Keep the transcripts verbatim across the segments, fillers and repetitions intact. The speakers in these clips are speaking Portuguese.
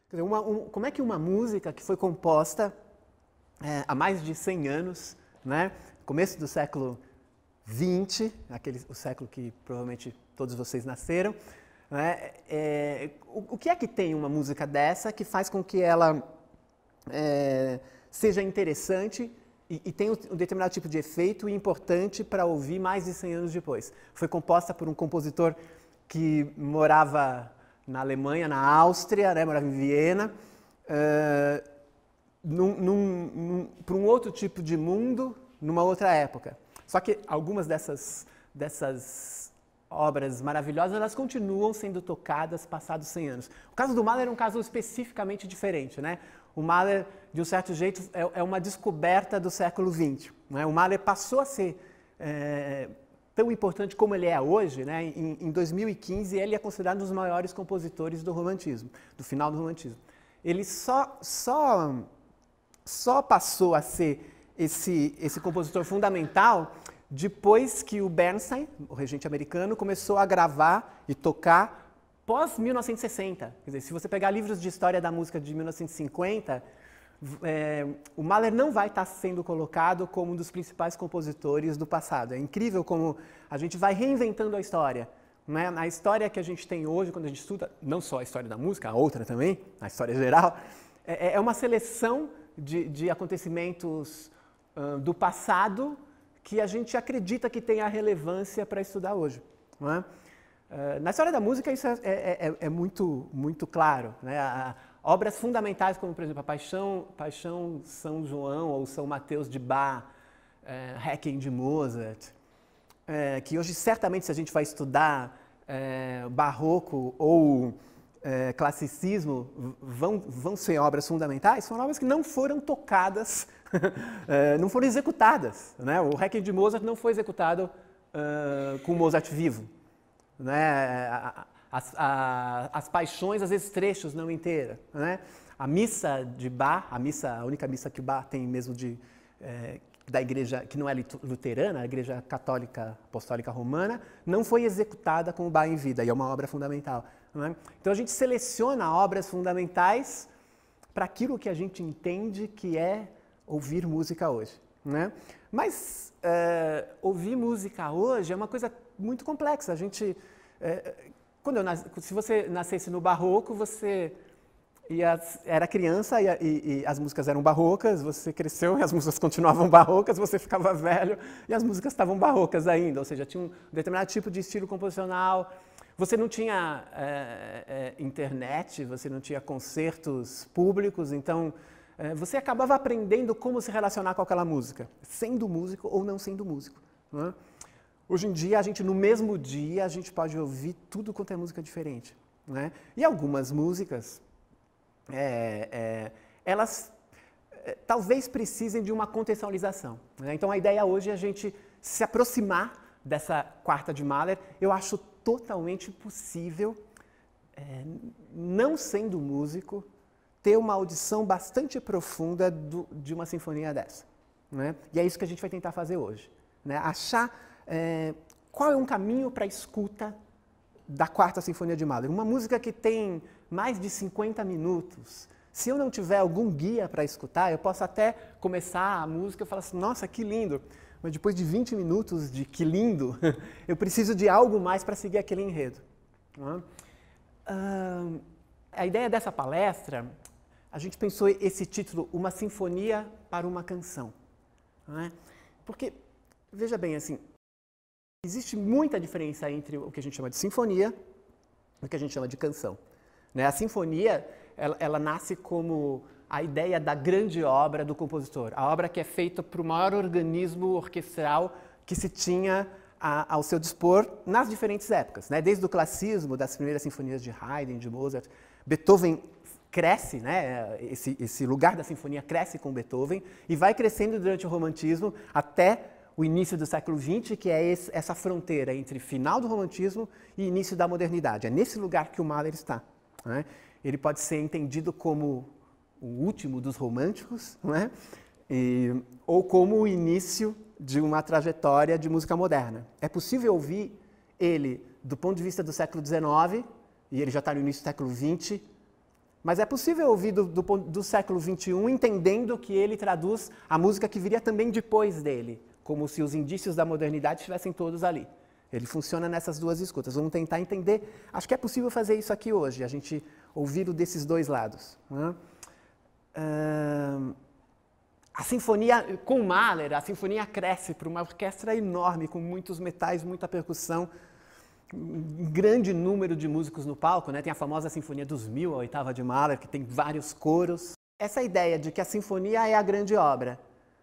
Quer dizer, uma, um, como é que uma música que foi composta é, há mais de cem anos, né, começo do século vinte, aquele, o século que provavelmente todos vocês nasceram, né, é, o, o que é que tem uma música dessa que faz com que ela é, seja interessante e, e tenha um determinado tipo de efeito importante para ouvir mais de cem anos depois? Foi composta por um compositor que morava na Alemanha, na Áustria, né, morava em Viena, uh, num, num, num, para um outro tipo de mundo, numa outra época. Só que algumas dessas, dessas obras maravilhosas, elas continuam sendo tocadas passados cem anos. O caso do Mahler é um caso especificamente diferente, né? O Mahler, de um certo jeito, é, é uma descoberta do século vinte. Né? O Mahler passou a ser é, tão importante como ele é hoje, né? Em, em dois mil e quinze, ele é considerado um dos maiores compositores do romantismo, do final do romantismo. Ele só, só, só passou a ser esse, esse compositor fundamental depois que o Bernstein, o regente americano, começou a gravar e tocar pós mil novecentos e sessenta. Quer dizer, se você pegar livros de história da música de mil novecentos e cinquenta, é, o Mahler não vai estar sendo colocado como um dos principais compositores do passado. É incrível como a gente vai reinventando a história. Né? A história que a gente tem hoje, quando a gente estuda, não só a história da música, a outra também, a história geral, é, é uma seleção de, de acontecimentos uh, do passado que a gente acredita que tem a relevância para estudar hoje. Não é? Uh, na história da música isso é, é, é, é muito, muito claro. Né? A, obras fundamentais como, por exemplo, a Paixão, Paixão São João ou São Mateus de Bach, uh, Requiem de Mozart, uh, que hoje certamente se a gente vai estudar uh, barroco ou uh, classicismo, vão, vão ser obras fundamentais, são obras que não foram tocadas, uh, não foram executadas. Né? O Requiem de Mozart não foi executado uh, com Mozart vivo. Né? As, a, as paixões, às vezes trechos, não inteira. Né? A missa de Bach, a missa, a única missa que Bach tem mesmo de, é, da igreja, que não é luterana, a igreja católica apostólica romana, não foi executada com o Bach em vida, e é uma obra fundamental. Né? Então a gente seleciona obras fundamentais para aquilo que a gente entende que é ouvir música hoje. Né? Mas é, ouvir música hoje é uma coisa muito complexa. A gente, é, quando eu nasci, se você nascesse no barroco, você ia, era criança e, e, e as músicas eram barrocas, você cresceu e as músicas continuavam barrocas, você ficava velho e as músicas estavam barrocas ainda, ou seja, tinha um determinado tipo de estilo composicional. Você não tinha é, é, internet, você não tinha concertos públicos, então é, você acabava aprendendo como se relacionar com aquela música, sendo músico ou não sendo músico. Não é? Hoje em dia, a gente, no mesmo dia, a gente pode ouvir tudo quanto é música diferente. Né? E algumas músicas, é, é, elas é, talvez precisem de uma contextualização. Né? Então, a ideia hoje é a gente se aproximar dessa quarta de Mahler. Eu acho totalmente possível, é, não sendo músico, ter uma audição bastante profunda do, de uma sinfonia dessa. Né? E é isso que a gente vai tentar fazer hoje. Né? Achar É, qual é um caminho para a escuta da Quarta Sinfonia de Mahler? Uma música que tem mais de cinquenta minutos. Se eu não tiver algum guia para escutar, eu posso até começar a música e falar assim, nossa, que lindo. Mas depois de vinte minutos de que lindo, eu preciso de algo mais para seguir aquele enredo. Uh, a ideia dessa palestra, a gente pensou esse título, Uma Sinfonia para uma Canção. Não é? Porque, veja bem, assim, existe muita diferença entre o que a gente chama de sinfonia e o que a gente chama de canção. Né? A sinfonia, ela, ela nasce como a ideia da grande obra do compositor, a obra que é feita para o maior organismo orquestral que se tinha a, ao seu dispor nas diferentes épocas. Né? Desde o classicismo, das primeiras sinfonias de Haydn, de Mozart, Beethoven cresce, né? esse, esse lugar da sinfonia cresce com Beethoven e vai crescendo durante o romantismo até o início do século vinte, que é esse, essa fronteira entre final do romantismo e início da modernidade. É nesse lugar que o Mahler está. Né? Ele pode ser entendido como o último dos românticos, né? e, ou como o início de uma trajetória de música moderna. É possível ouvir ele do ponto de vista do século dezenove, e ele já está no início do século vinte, Mas é possível ouvir do, do, do século vinte e um entendendo que ele traduz a música que viria também depois dele, como se os indícios da modernidade estivessem todos ali. Ele funciona nessas duas escutas. Vamos tentar entender. Acho que é possível fazer isso aqui hoje, a gente ouvir o desses dois lados. Né? Uh, a sinfonia, com Mahler, a sinfonia cresce para uma orquestra enorme, com muitos metais, muita percussão, um grande número de músicos no palco, né? Tem a famosa Sinfonia dos Mil, a oitava de Mahler, que tem vários coros. Essa ideia de que a sinfonia é a grande obra.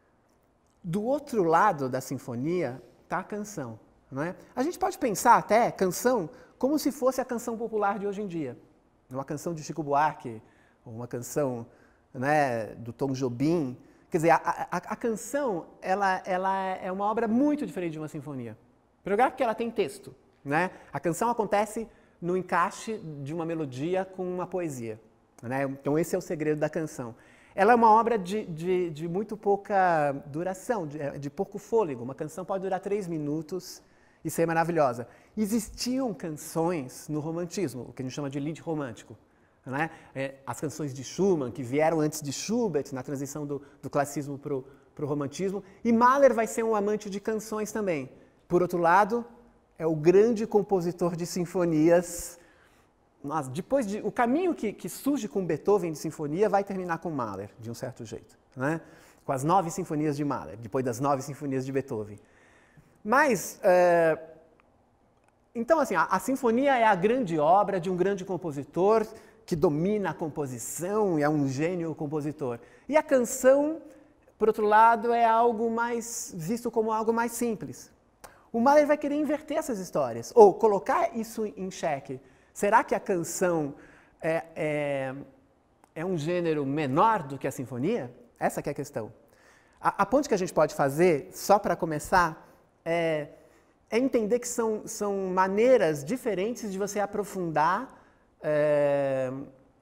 Do outro lado da sinfonia está a canção. Não é? A gente pode pensar até canção como se fosse a canção popular de hoje em dia. Uma canção de Chico Buarque, uma canção, né, do Tom Jobim. Quer dizer, a, a, a canção ela, ela é uma obra muito diferente de uma sinfonia. Primeiro porque ela tem texto. Né? A canção acontece no encaixe de uma melodia com uma poesia. Né? Então esse é o segredo da canção. Ela é uma obra de, de, de muito pouca duração, de, de pouco fôlego. Uma canção pode durar três minutos e ser maravilhosa. Existiam canções no romantismo, o que a gente chama de lied romântico. Né? É, as canções de Schumann, que vieram antes de Schubert, na transição do, do classicismo para o romantismo. E Mahler vai ser um amante de canções também. Por outro lado, é o grande compositor de sinfonias. Mas depois de, o caminho que, que surge com Beethoven de sinfonia vai terminar com Mahler, de um certo jeito. Né? Com as nove sinfonias de Mahler, depois das nove sinfonias de Beethoven. Mas, é, então assim, a, a sinfonia é a grande obra de um grande compositor que domina a composição e é um gênio compositor. E a canção, por outro lado, é algo mais visto como algo mais simples. O Mahler vai querer inverter essas histórias, ou colocar isso em xeque. Será que a canção é, é, é um gênero menor do que a sinfonia? Essa que é a questão. A, a ponte que a gente pode fazer, só para começar, é, é entender que são, são maneiras diferentes de você aprofundar é,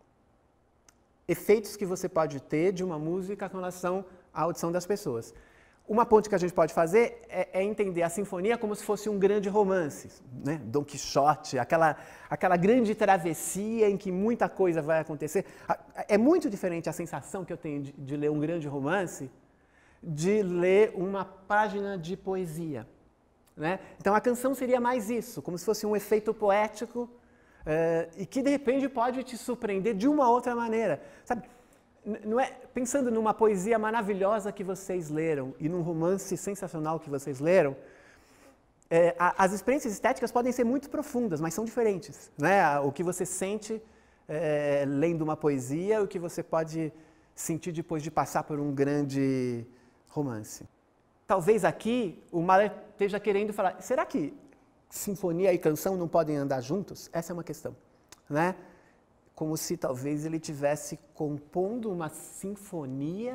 efeitos que você pode ter de uma música com relação à audição das pessoas. Uma ponte que a gente pode fazer é, é entender a sinfonia como se fosse um grande romance, né? Dom Quixote, aquela, aquela grande travessia em que muita coisa vai acontecer. É muito diferente a sensação que eu tenho de, de ler um grande romance de ler uma página de poesia. Né? Então a canção seria mais isso, como se fosse um efeito poético uh, e que de repente pode te surpreender de uma outra maneira. Sabe? Não é, pensando numa poesia maravilhosa que vocês leram e num romance sensacional que vocês leram, é, a, as experiências estéticas podem ser muito profundas, mas são diferentes. Né? O que você sente é, lendo uma poesia, o que você pode sentir depois de passar por um grande romance. Talvez aqui o Mahler esteja querendo falar, será que sinfonia e canção não podem andar juntos? Essa é uma questão. Né? Como se talvez ele estivesse compondo uma sinfonia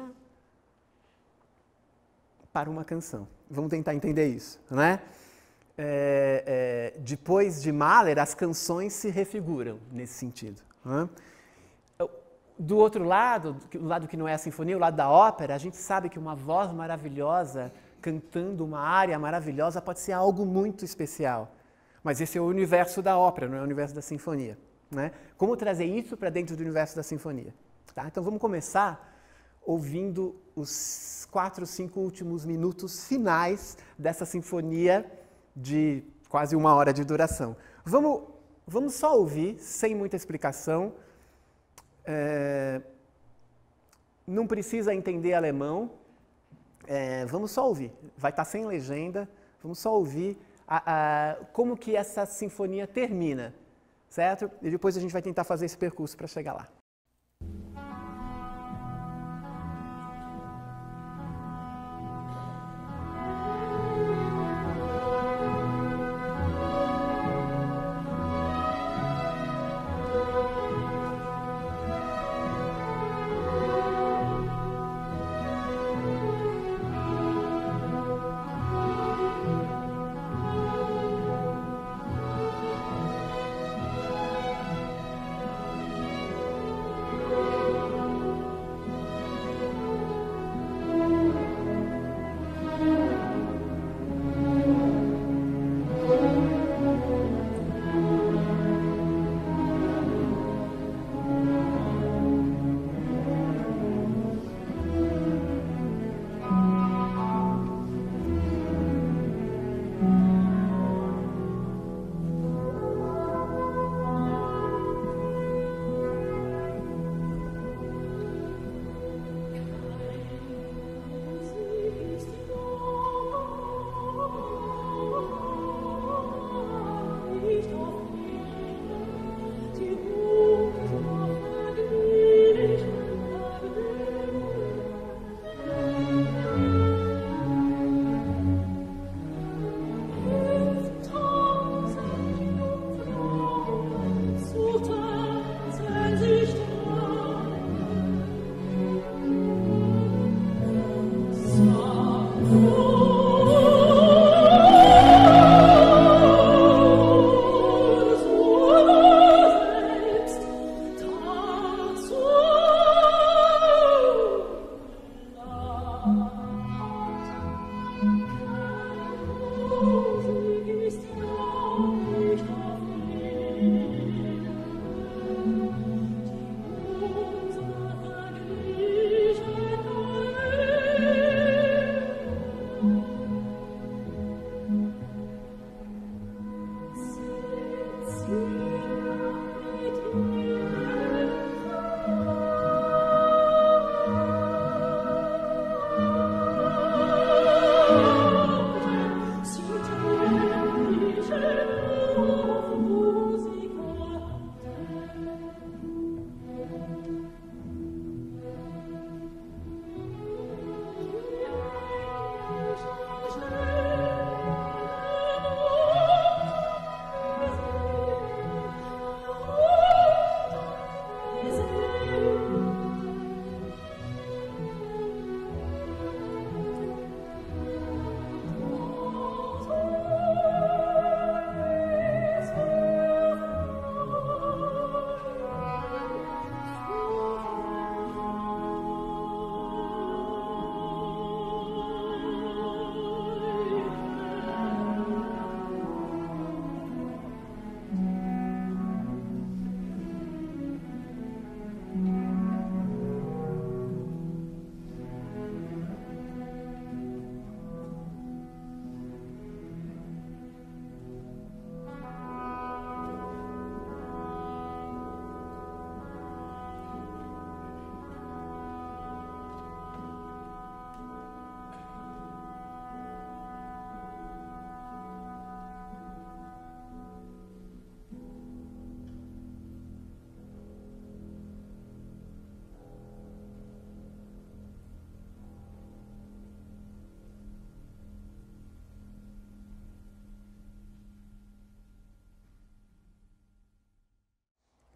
para uma canção. Vamos tentar entender isso, né? É, é, depois de Mahler, as canções se refiguram nesse sentido. Né? Do outro lado, o lado que não é a sinfonia, o lado da ópera, a gente sabe que uma voz maravilhosa cantando uma área maravilhosa pode ser algo muito especial. Mas esse é o universo da ópera, não é o universo da sinfonia. Né? Como trazer isso para dentro do universo da sinfonia? Tá? Então vamos começar ouvindo os quatro, cinco últimos minutos finais dessa sinfonia de quase uma hora de duração. Vamos, vamos só ouvir, sem muita explicação. É, não precisa entender alemão. É, vamos só ouvir. Vai estar sem legenda. Vamos só ouvir a, a, como que essa sinfonia termina. Certo? E depois a gente vai tentar fazer esse percurso para chegar lá.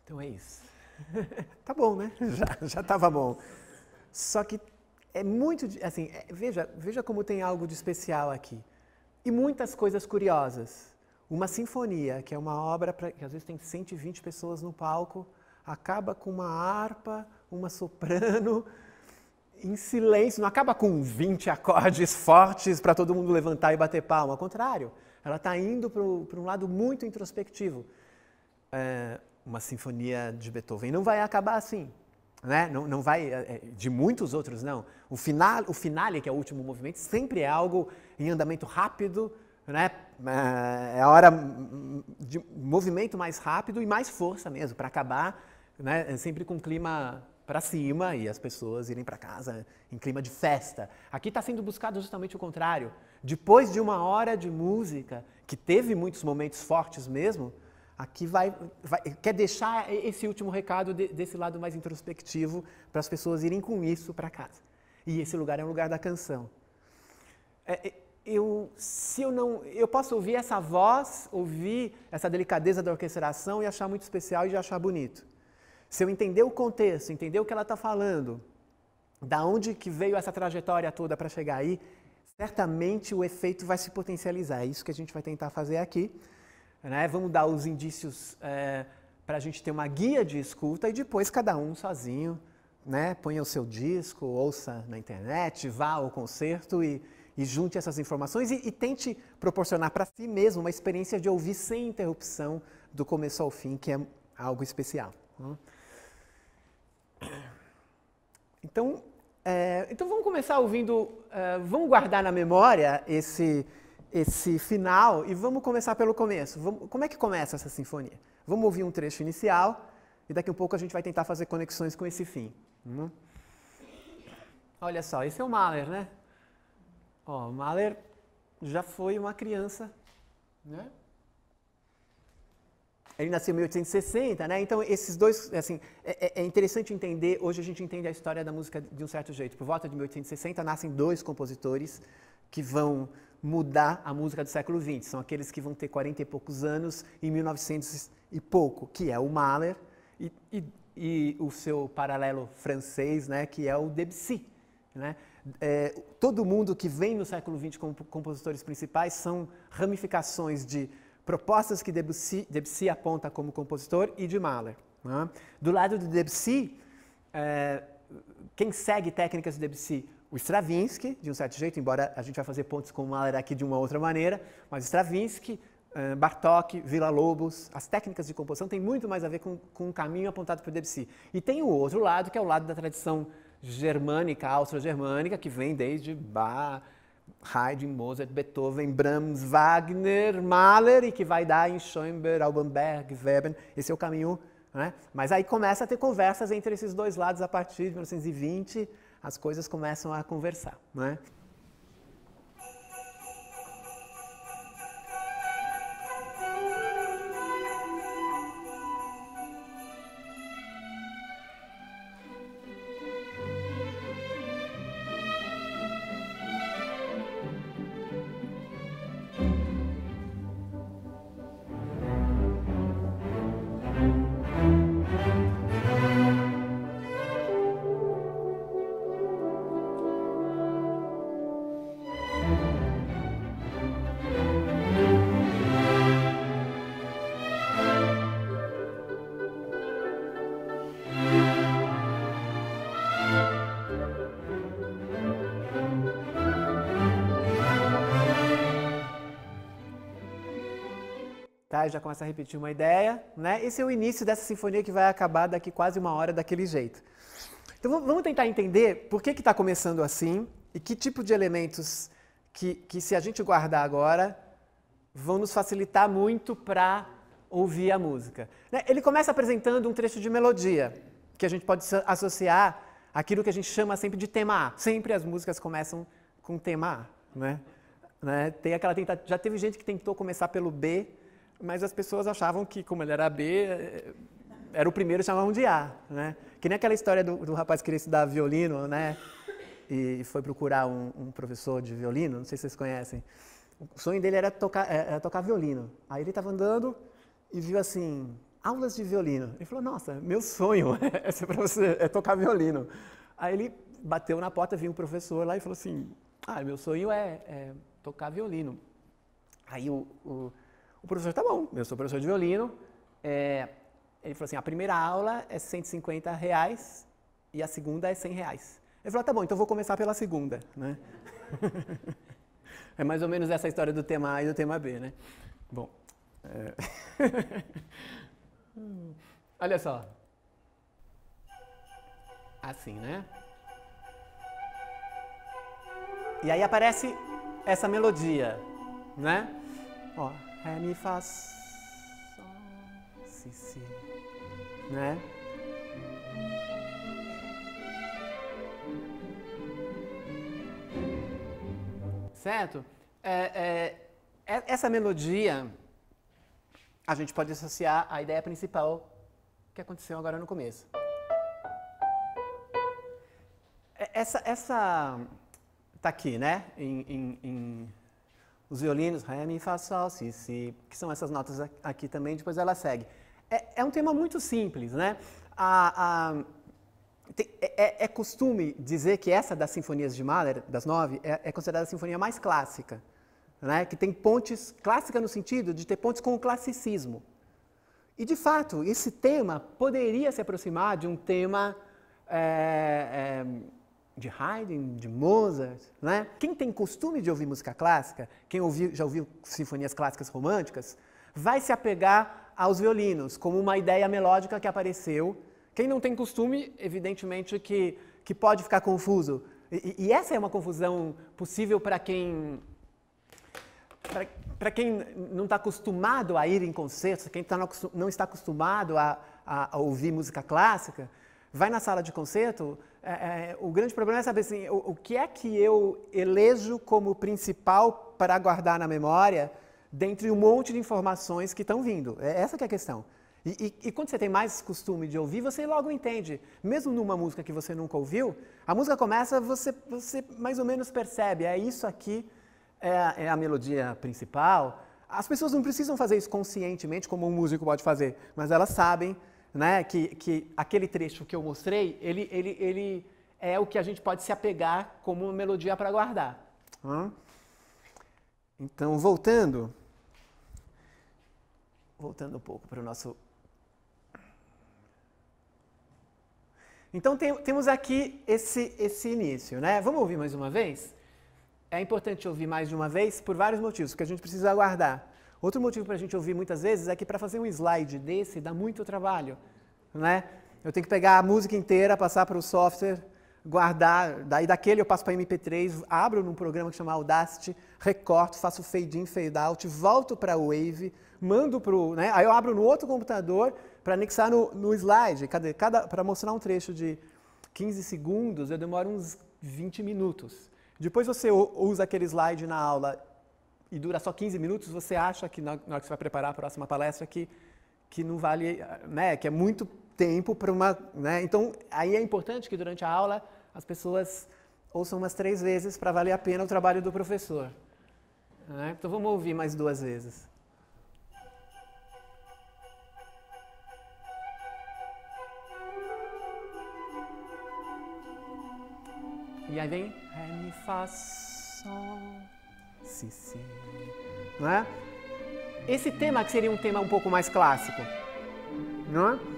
Então é isso. Tá bom, né? Já, já tava bom. Só que é muito, assim, é, veja, veja como tem algo de especial aqui. E muitas coisas curiosas. Uma sinfonia, que é uma obra pra, que às vezes tem cento e vinte pessoas no palco, acaba com uma harpa, uma soprano, em silêncio, não acaba com vinte acordes fortes para todo mundo levantar e bater palma. Ao contrário, ela está indo para um lado muito introspectivo. É, uma sinfonia de Beethoven não vai acabar assim. Né? Não, não vai, de muitos outros não. O, final, o finale, que é o último movimento, sempre é algo em andamento rápido, né? É a hora de movimento mais rápido e mais força mesmo, para acabar, né? Sempre com clima para cima e as pessoas irem para casa em clima de festa. Aqui está sendo buscado justamente o contrário. Depois de uma hora de música, que teve muitos momentos fortes mesmo, aqui vai, vai, quer deixar esse último recado de, desse lado mais introspectivo para as pessoas irem com isso para casa. E esse lugar é o lugar da canção. É, eu, se eu, não, eu posso ouvir essa voz, ouvir essa delicadeza da orquestração e achar muito especial e achar bonito. Se eu entender o contexto, entender o que ela está falando, da onde que veio essa trajetória toda para chegar aí, certamente o efeito vai se potencializar. É isso que a gente vai tentar fazer aqui. Né? Vamos dar os indícios é, para a gente ter uma guia de escuta e depois cada um sozinho, né? Ponha o seu disco, ouça na internet, vá ao concerto e, e junte essas informações e, e tente proporcionar para si mesmo uma experiência de ouvir sem interrupção do começo ao fim, que é algo especial. Então, é, então vamos começar ouvindo, é, vamos guardar na memória esse... esse final e vamos começar pelo começo. Vamos, como é que começa essa sinfonia? Vamos ouvir um trecho inicial e daqui a pouco a gente vai tentar fazer conexões com esse fim. Hum? Olha só, esse é o Mahler, né? Ó, o Mahler já foi uma criança, né? Ele nasceu em mil oitocentos e sessenta, né? Então esses dois, assim, é, é interessante entender, hoje a gente entende a história da música de um certo jeito. Por volta de mil oitocentos e sessenta nascem dois compositores que vão mudar a música do século vinte. São aqueles que vão ter quarenta e poucos anos em mil e novecentos e pouco, que é o Mahler e, e, e o seu paralelo francês, né, que é o Debussy. Né? É, todo mundo que vem no século vinte como compositores principais são ramificações de propostas que Debussy, Debussy aponta como compositor e de Mahler. Né? Do lado do Debussy, é, quem segue técnicas de Debussy? O Stravinsky, de um certo jeito, embora a gente vai fazer pontos com o Mahler aqui de uma outra maneira, mas Stravinsky, Bartók, Villa-Lobos, as técnicas de composição têm muito mais a ver com, com um caminho apontado por Debussy. E tem o outro lado, que é o lado da tradição germânica, austro-germânica, que vem desde Bach, Haydn, Mozart, Beethoven, Brahms, Wagner, Mahler, e que vai dar em Schoenberg, Alban Berg, Webern. Esse é o caminho, né? Mas aí começa a ter conversas entre esses dois lados a partir de mil novecentos e vinte, as coisas começam a conversar, não é? Tá, já começa a repetir uma ideia, né? Esse é o início dessa sinfonia que vai acabar daqui quase uma hora daquele jeito. Então vamos tentar entender por que está começando assim e que tipo de elementos que, que, se a gente guardar agora, vão nos facilitar muito para ouvir a música. Ele começa apresentando um trecho de melodia, que a gente pode associar àquilo que a gente chama sempre de tema A. Sempre as músicas começam com tema A, né? Né? Tem aquela tenta... Já teve gente que tentou começar pelo B, mas as pessoas achavam que, como ele era B, era o primeiro, chamavam de A, né? Que nem aquela história do, do rapaz que queria estudar violino, né? E foi procurar um, um professor de violino, não sei se vocês conhecem. O sonho dele era tocar, era tocar violino. Aí ele estava andando e viu assim, aulas de violino. Ele falou, nossa, meu sonho é, ser pra você, é tocar violino. Aí ele bateu na porta, viu um professor lá e falou assim, ah, meu sonho é, é tocar violino. Aí o, o, o professor, tá bom, eu sou professor de violino. É, ele falou assim, a primeira aula é cento e cinquenta reais e a segunda é cem reais. Ele falou, tá bom, então vou começar pela segunda, né? É mais ou menos essa história do tema A e do tema B, né? Bom, é... olha só. Assim, né? E aí aparece essa melodia, né? Ó, Ré, Mi, Fá, Sol, Si, Si, né? Certo? É, é, essa melodia a gente pode associar à ideia principal que aconteceu agora no começo. Essa, essa tá aqui, né? Em, em, em os violinos, Ré, Mi, Fá, Sol, Si, Si, que são essas notas aqui também, depois ela segue. É, é um tema muito simples, né? A, a, tem, é, é costume dizer que essa das sinfonias de Mahler, das nove, é, é considerada a sinfonia mais clássica, né? Que tem pontes, clássica no sentido de ter pontes com o classicismo. E, de fato, esse tema poderia se aproximar de um tema é, é, de Haydn, de Mozart, né? Quem tem costume de ouvir música clássica, quem ouviu, já ouviu sinfonias clássicas românticas, vai se apegar aos violinos como uma ideia melódica que apareceu. Quem não tem costume, evidentemente que, que pode ficar confuso. E, e essa é uma confusão possível para quem... Para quem não está acostumado a ir em concertos, quem tá não, não está acostumado a, a, a ouvir música clássica, vai na sala de concerto, é, é, o grande problema é saber assim, o, o que é que eu elejo como principal para guardar na memória dentre um monte de informações que estão vindo. É essa que é a questão. E, e, e quando você tem mais costume de ouvir, você logo entende. Mesmo numa música que você nunca ouviu, a música começa, você, você mais ou menos percebe, é isso aqui, é a, é a melodia principal. As pessoas não precisam fazer isso conscientemente, como um músico pode fazer, mas elas sabem, né, que, que aquele trecho que eu mostrei, ele, ele, ele é o que a gente pode se apegar como uma melodia para guardar. Hum? Então, voltando, voltando um pouco para o nosso... Então, tem, temos aqui esse, esse início, né? Vamos ouvir mais uma vez? É importante ouvir mais de uma vez por vários motivos, porque a gente precisa aguardar. Outro motivo para a gente ouvir muitas vezes é que para fazer um slide desse dá muito trabalho, né? Eu tenho que pegar a música inteira, passar para o software, guardar, daí daquele eu passo para M P três, abro num programa que chama Audacity, recorto, faço fade in, fade out, volto para a Wave, mando para o... Né? Aí eu abro no outro computador para anexar no, no slide. Cada, cada, para mostrar um trecho de quinze segundos, eu demoro uns vinte minutos. Depois você usa aquele slide na aula e dura só quinze minutos, você acha que na hora que você vai preparar a próxima palestra que, que não vale, né, que é muito tempo para uma... Né? Então, aí é importante que durante a aula as pessoas ouçam umas três vezes para valer a pena o trabalho do professor. Né? Então vamos ouvir mais duas vezes. E aí vem Ré, Mi, Fá, Sol, Si, Si. Não é? Esse tema que seria um tema um pouco mais clássico. Não é?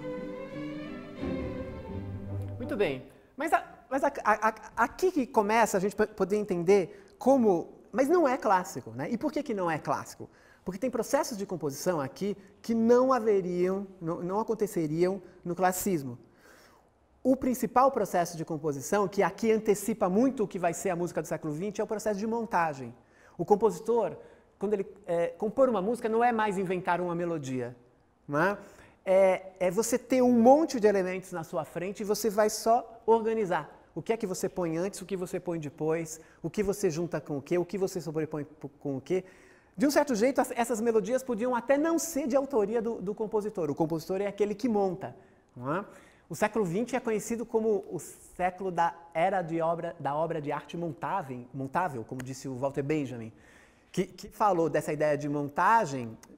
Muito bem. Mas, a, mas a, a, a, aqui que começa a gente poder entender como... Mas não é clássico, né? E por que que não é clássico? Porque tem processos de composição aqui que não haveriam, não, não aconteceriam no classicismo. O principal processo de composição, que aqui antecipa muito o que vai ser a música do século vinte, é o processo de montagem. O compositor, quando ele é, compor uma música, não é mais inventar uma melodia. Não é? É, é você ter um monte de elementos na sua frente e você vai só organizar. O que é que você põe antes, o que você põe depois, o que você junta com o quê, o que você sobrepõe com o quê. De um certo jeito, essas melodias podiam até não ser de autoria do, do compositor. O compositor é aquele que monta. Não é? O século vinte é conhecido como o século da era de obra, da obra de arte montável, montável, como disse o Walter Benjamin, que, que falou dessa ideia de montagem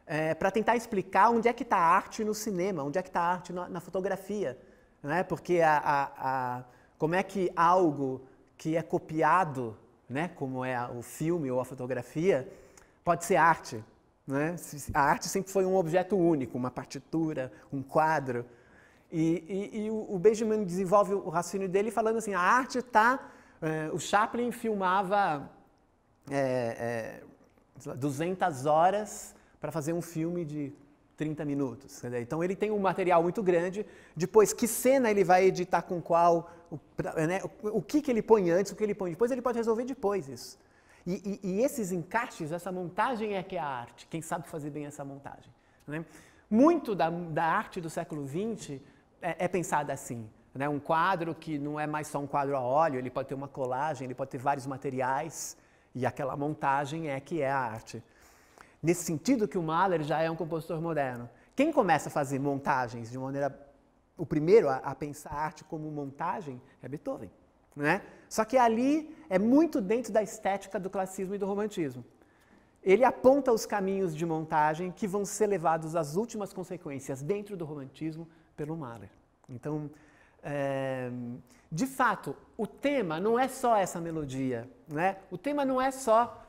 é, para tentar explicar onde é que está a arte no cinema, onde é que está a arte na, na fotografia. Né? Porque a, a, a, como é que algo que é copiado, né, como é o filme ou a fotografia, pode ser arte. Né? A arte sempre foi um objeto único, uma partitura, um quadro. E, e, e o Benjamin desenvolve o raciocínio dele falando assim, a arte está... É, o Chaplin filmava é, é, duzentas horas para fazer um filme de trinta minutos. Então ele tem um material muito grande, depois que cena ele vai editar com qual, o, né, o, o que, que ele põe antes, o que ele põe depois, ele pode resolver depois isso. E, e, e esses encaixes, essa montagem é que é a arte, quem sabe fazer bem essa montagem. Né? Muito da, da arte do século vinte é, é pensada assim. Né? Um quadro que não é mais só um quadro a óleo, ele pode ter uma colagem, ele pode ter vários materiais, e aquela montagem é que é a arte. Nesse sentido que o Mahler já é um compositor moderno. Quem começa a fazer montagens de maneira... O primeiro a, a pensar a arte como montagem é Beethoven. Né? Só que ali é muito dentro da estética do classicismo e do romantismo. Ele aponta os caminhos de montagem que vão ser levados às últimas consequências dentro do romantismo pelo Mahler. Então, é, de fato, o tema não é só essa melodia. Né? O tema não é só...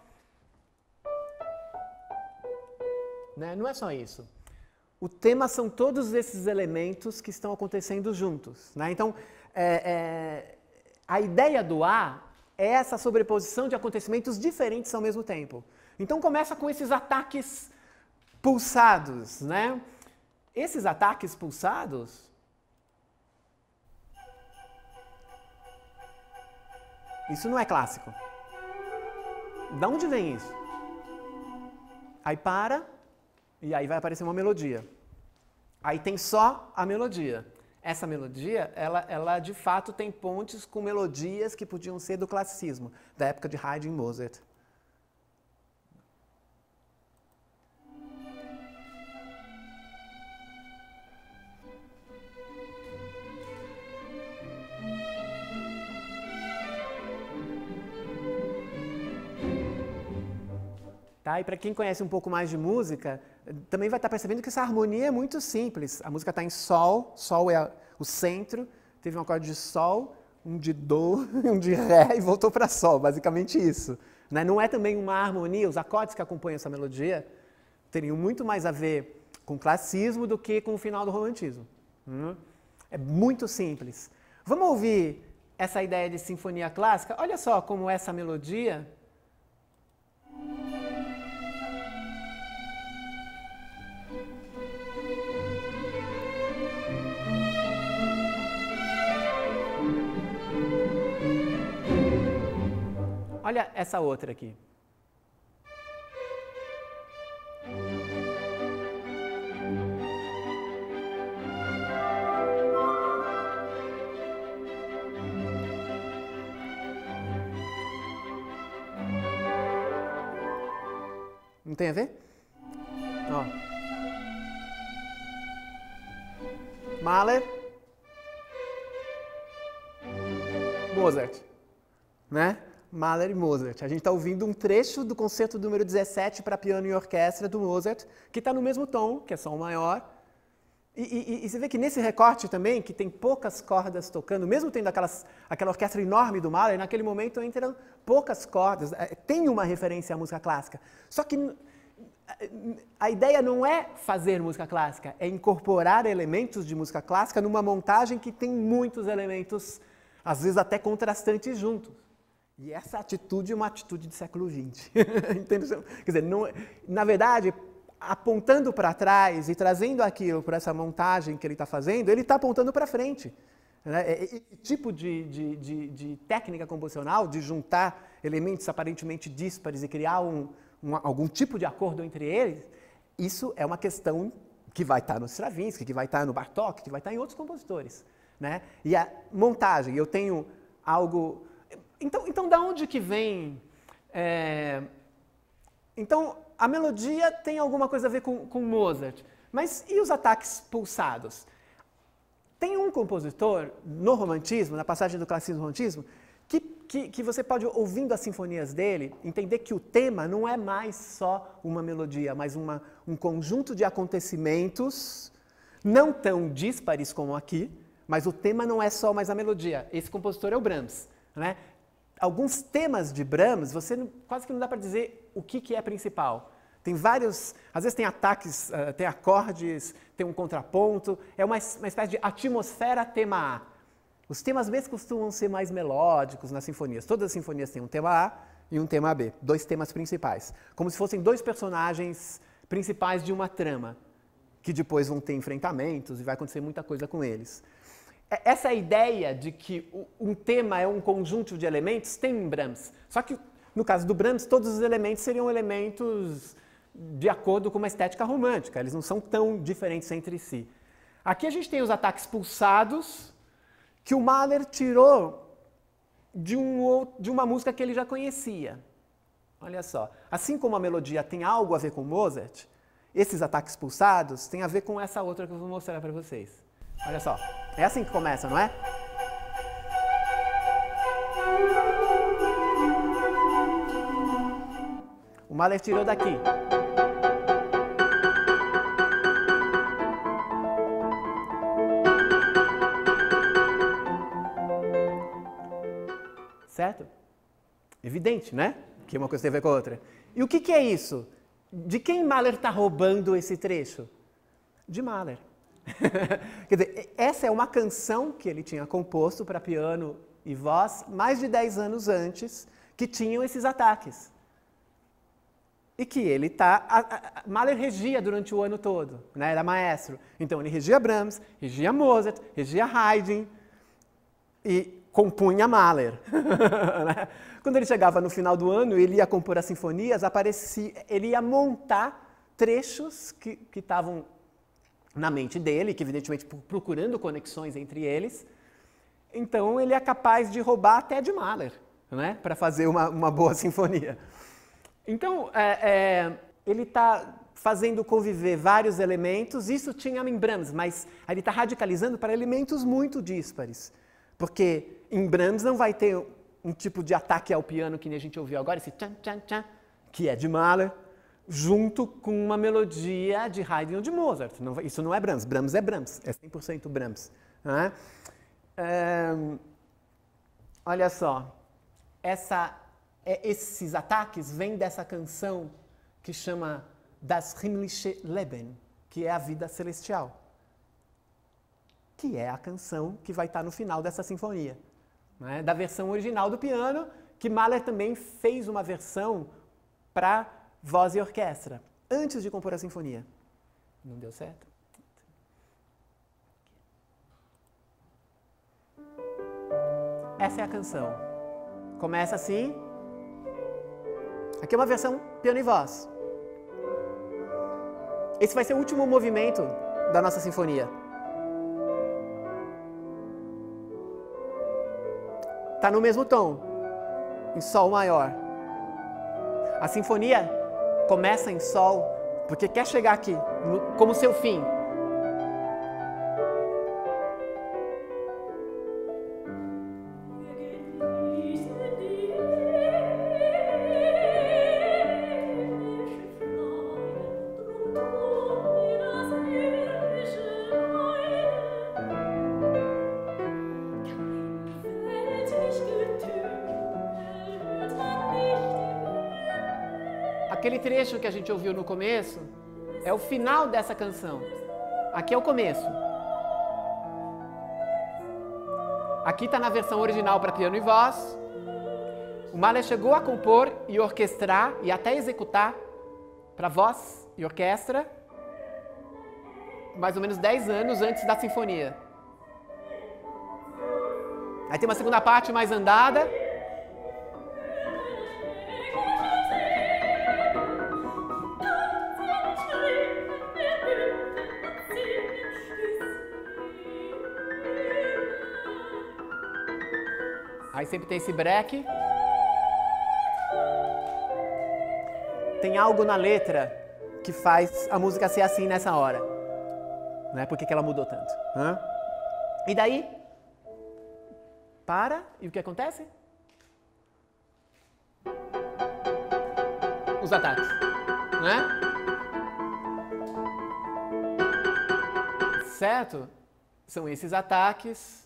Né? Não é só isso. O tema são todos esses elementos que estão acontecendo juntos. Né? Então, é, é, a ideia do A é essa sobreposição de acontecimentos diferentes ao mesmo tempo. Então, começa com esses ataques pulsados. Né? Esses ataques pulsados... Isso não é clássico. De onde vem isso? Aí para... E aí vai aparecer uma melodia. Aí tem só a melodia. Essa melodia, ela, ela de fato tem pontes com melodias que podiam ser do classicismo, da época de Haydn e Mozart. Tá? E para quem conhece um pouco mais de música, também vai estar percebendo que essa harmonia é muito simples. A música está em Sol, Sol é a, o centro, teve um acorde de Sol, um de Dó, um de Ré e voltou para Sol, basicamente isso. Né? Não é também uma harmonia, os acordes que acompanham essa melodia teriam muito mais a ver com o classicismo do que com o final do romantismo. Hum? É muito simples. Vamos ouvir essa ideia de sinfonia clássica? Olha só como essa melodia... Olha essa outra aqui. Não tem a ver? Ó. Mahler. Mozart. Né? Mahler e Mozart. A gente está ouvindo um trecho do concerto número dezessete para piano e orquestra do Mozart, que está no mesmo tom, que é Sol maior. E, e, e você vê que nesse recorte também, que tem poucas cordas tocando, mesmo tendo aquelas, aquela orquestra enorme do Mahler, naquele momento entram poucas cordas. Tem uma referência à música clássica. Só que a ideia não é fazer música clássica, é incorporar elementos de música clássica numa montagem que tem muitos elementos, às vezes até contrastantes juntos. E essa atitude é uma atitude do século vinte. Entendeu? Quer dizer, não, na verdade, apontando para trás e trazendo aquilo para essa montagem que ele está fazendo, ele está apontando para frente. Né? Esse tipo de, de, de, de técnica composicional, de juntar elementos aparentemente díspares e criar um, um, algum tipo de acordo entre eles, isso é uma questão que vai estar no Stravinsky, que vai estar no Bartók, que vai estar em outros compositores. Né? E a montagem, eu tenho algo... Então, então da onde que vem... É... Então, a melodia tem alguma coisa a ver com, com Mozart, mas e os ataques pulsados? Tem um compositor no romantismo, na passagem do classicismo ao romantismo, que que, que você pode, ouvindo as sinfonias dele, entender que o tema não é mais só uma melodia, mas uma, um conjunto de acontecimentos, não tão díspares como aqui, mas o tema não é só mais a melodia. Esse compositor é o Brahms, né? Alguns temas de Brahms, você não, quase que não dá para dizer o que, que é principal. Tem vários, às vezes tem ataques, uh, tem acordes, tem um contraponto, é uma, uma espécie de atmosfera tema A. Os temas B costumam ser mais melódicos nas sinfonias. Todas as sinfonias têm um tema A e um tema B, dois temas principais. Como se fossem dois personagens principais de uma trama, que depois vão ter enfrentamentos e vai acontecer muita coisa com eles. Essa ideia de que um tema é um conjunto de elementos tem em Brahms. Só que, no caso do Brahms, todos os elementos seriam elementos de acordo com uma estética romântica. Eles não são tão diferentes entre si. Aqui a gente tem os ataques pulsados, que o Mahler tirou de, um, de uma música que ele já conhecia. Olha só. Assim como a melodia tem algo a ver com Mozart, esses ataques pulsados têm a ver com essa outra que eu vou mostrar para vocês. Olha só, é assim que começa, não é? O Mahler tirou daqui. Certo? Evidente, né? Que uma coisa tem a ver com a outra. E o que, que é isso? De quem Mahler está roubando esse trecho? De Mahler. Quer dizer, essa é uma canção que ele tinha composto para piano e voz mais de dez anos antes, que tinham esses ataques. E que ele está... Mahler regia durante o ano todo, né? Era maestro. Então ele regia Brahms, regia Mozart, regia Haydn e compunha Mahler. Quando ele chegava no final do ano, ele ia compor as sinfonias, aparecia, ele ia montar trechos que estavam na mente dele, que evidentemente procurando conexões entre eles. Então ele é capaz de roubar até de Mahler, né, para fazer uma, uma boa sinfonia. Então é, é, ele está fazendo conviver vários elementos, isso tinha em Brahms, mas ele está radicalizando para elementos muito díspares. Porque em Brahms não vai ter um tipo de ataque ao piano que nem a gente ouviu agora, esse tchan, tchan, tchan, que é de Mahler, junto com uma melodia de Haydn ou de Mozart. Não, isso não é Brahms. Brahms é Brahms. É cem por cento Brahms. Né? É, olha só. Essa, é, esses ataques vêm dessa canção que chama Das himmlische Leben, que é a vida celestial. Que é a canção que vai estar no final dessa sinfonia. Né? Da versão original do piano, que Mahler também fez uma versão para voz e orquestra, antes de compor a sinfonia. Não deu certo? Essa é a canção. Começa assim. Aqui é uma versão piano e voz. Esse vai ser o último movimento da nossa sinfonia. Está no mesmo tom, em sol maior. A sinfonia começa em sol, porque quer chegar aqui, no, como seu fim. Aquele trecho que a gente ouviu no começo é o final dessa canção. Aqui é o começo. Aqui está na versão original para piano e voz. O Mahler chegou a compor e orquestrar e até executar para voz e orquestra mais ou menos dez anos antes da sinfonia. Aí tem uma segunda parte mais andada. Aí sempre tem esse break. Tem algo na letra que faz a música ser assim nessa hora. Não é porque que ela mudou tanto. Hã? E daí, para, e o que acontece? os ataques, né? Certo? São esses ataques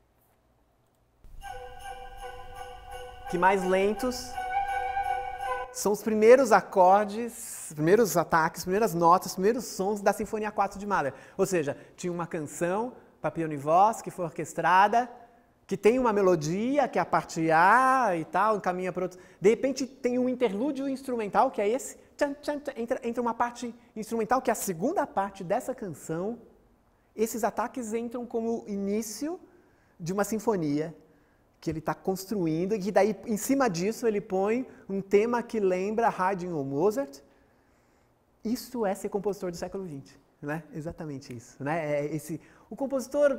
que mais lentos são os primeiros acordes, primeiros ataques, primeiras notas, primeiros sons da Sinfonia quatro de Mahler. Ou seja, tinha uma canção para piano e voz que foi orquestrada, que tem uma melodia, que é a parte A e tal, caminha para outro. De repente tem um interlúdio instrumental, que é esse, tchan, tchan, tchan, entra, entra uma parte instrumental, que é a segunda parte dessa canção. Esses ataques entram como início de uma sinfonia que ele está construindo, e que daí, em cima disso, ele põe um tema que lembra Haydn ou Mozart. Isso é ser compositor do século vinte, né? Exatamente isso, né? É esse, o compositor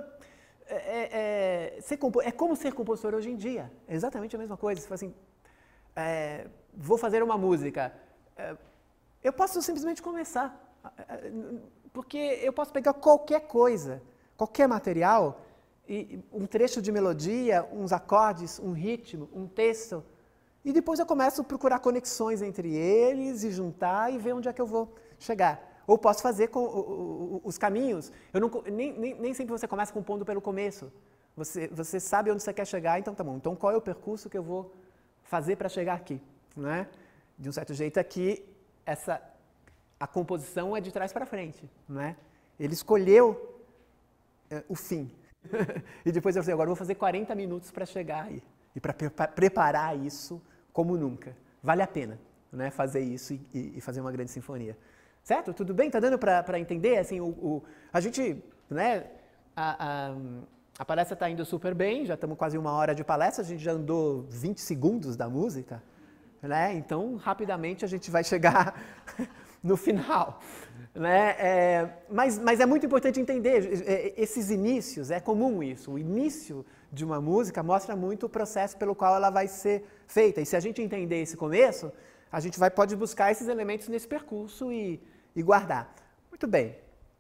é, é, ser compo, é como ser compositor hoje em dia. É exatamente a mesma coisa. Você fala assim, é, vou fazer uma música. É, eu posso simplesmente começar. Porque eu posso pegar qualquer coisa, qualquer material, e um trecho de melodia, uns acordes, um ritmo, um texto, e depois eu começo a procurar conexões entre eles e juntar e ver onde é que eu vou chegar. Ou posso fazer com os caminhos. Eu não, nem, nem, nem sempre você começa compondo pelo começo. Você, você sabe onde você quer chegar, então tá bom. Então qual é o percurso que eu vou fazer para chegar aqui? Né? De um certo jeito aqui, essa... a composição é de trás para frente, né? Ele escolheu é, o fim. E depois eu falei, agora eu vou fazer quarenta minutos para chegar aí. E para pre preparar isso como nunca. Vale a pena, né, fazer isso e, e, e fazer uma grande sinfonia. Certo? Tudo bem? Tá dando para entender? Assim, o, o, a gente, né, a, a, a palestra está indo super bem, já estamos quase uma hora de palestra, a gente já andou vinte segundos da música, né? Então, rapidamente a gente vai chegar no final, né? É, mas, mas é muito importante entender é, esses inícios, é comum isso. O início de uma música mostra muito o processo pelo qual ela vai ser feita. E se a gente entender esse começo, a gente vai, pode buscar esses elementos nesse percurso e, e guardar. Muito bem.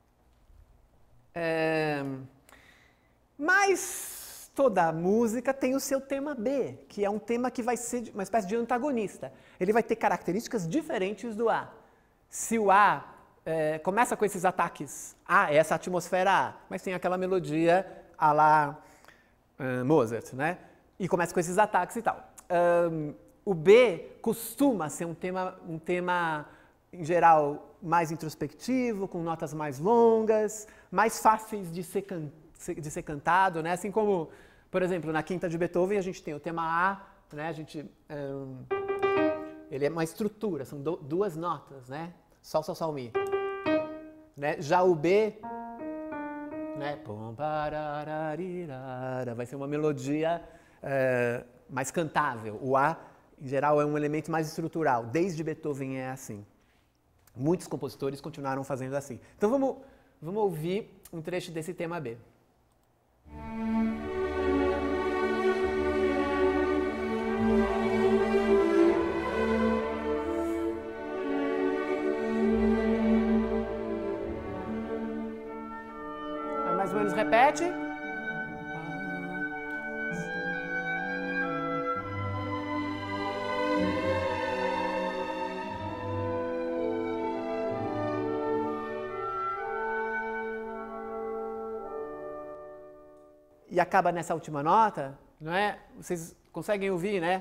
É, mas toda música tem o seu tema B, que é um tema que vai ser uma espécie de antagonista. Ele vai ter características diferentes do A. Se o A é, começa com esses ataques A, é essa atmosfera A, mas tem aquela melodia à la uh, Mozart, né? E começa com esses ataques e tal. Um, o B costuma ser um tema, um tema, em geral, mais introspectivo, com notas mais longas, mais fáceis de ser, can de ser cantado, né? Assim como, por exemplo, na Quinta de Beethoven a gente tem o tema A, né? A gente... Um, ele é uma estrutura, são do, duas notas, né? Sol, Sol, Sol, Mi. Né? Já o B, né? Vai ser uma melodia é, mais cantável. O A, em geral, é um elemento mais estrutural. Desde Beethoven é assim. Muitos compositores continuaram fazendo assim. Então vamos, vamos ouvir um trecho desse tema B. Mais ou menos repete. E acaba nessa última nota, não é? Vocês conseguem ouvir, né?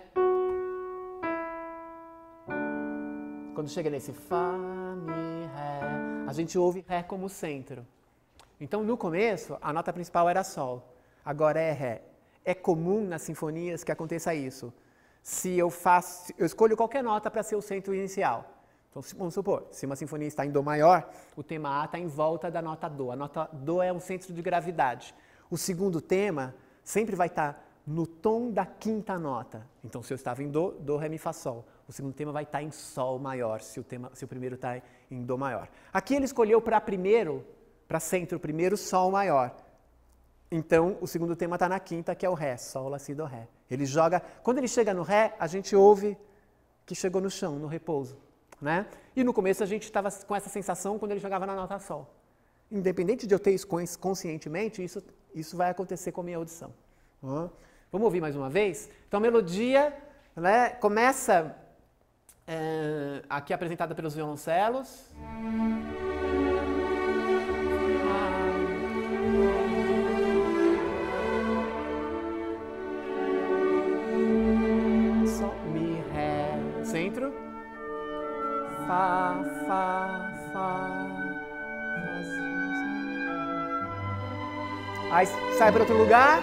Quando chega nesse Fá, Mi, Ré, a gente ouve Ré como centro. Então, no começo, a nota principal era Sol, agora é Ré. É comum nas sinfonias que aconteça isso. Se eu faço, eu escolho qualquer nota para ser o centro inicial. Então, vamos supor, se uma sinfonia está em Dó maior, o tema A está em volta da nota Dó. A nota Dó é um centro de gravidade. O segundo tema sempre vai estar no tom da quinta nota. Então, se eu estava em Dó, Dó, Ré, Mi, Fá, Sol. O segundo tema vai estar em Sol maior, se o, tema, se o primeiro está em Dó maior. Aqui ele escolheu para primeiro, para centro, primeiro Sol maior. Então, o segundo tema está na quinta, que é o Ré, Sol, Lá, Si, Dó, Ré. Ele joga, quando ele chega no Ré, a gente ouve que chegou no chão, no repouso, né? E no começo a gente estava com essa sensação quando ele jogava na nota Sol. Independente de eu ter isso conscientemente, isso, isso vai acontecer com a minha audição. Uhum. Vamos ouvir mais uma vez? Então, a melodia, né, começa é, aqui apresentada pelos violoncelos. Sol, Mi, Ré, centro. Fá, Fá, Fá. Aí sai para outro lugar.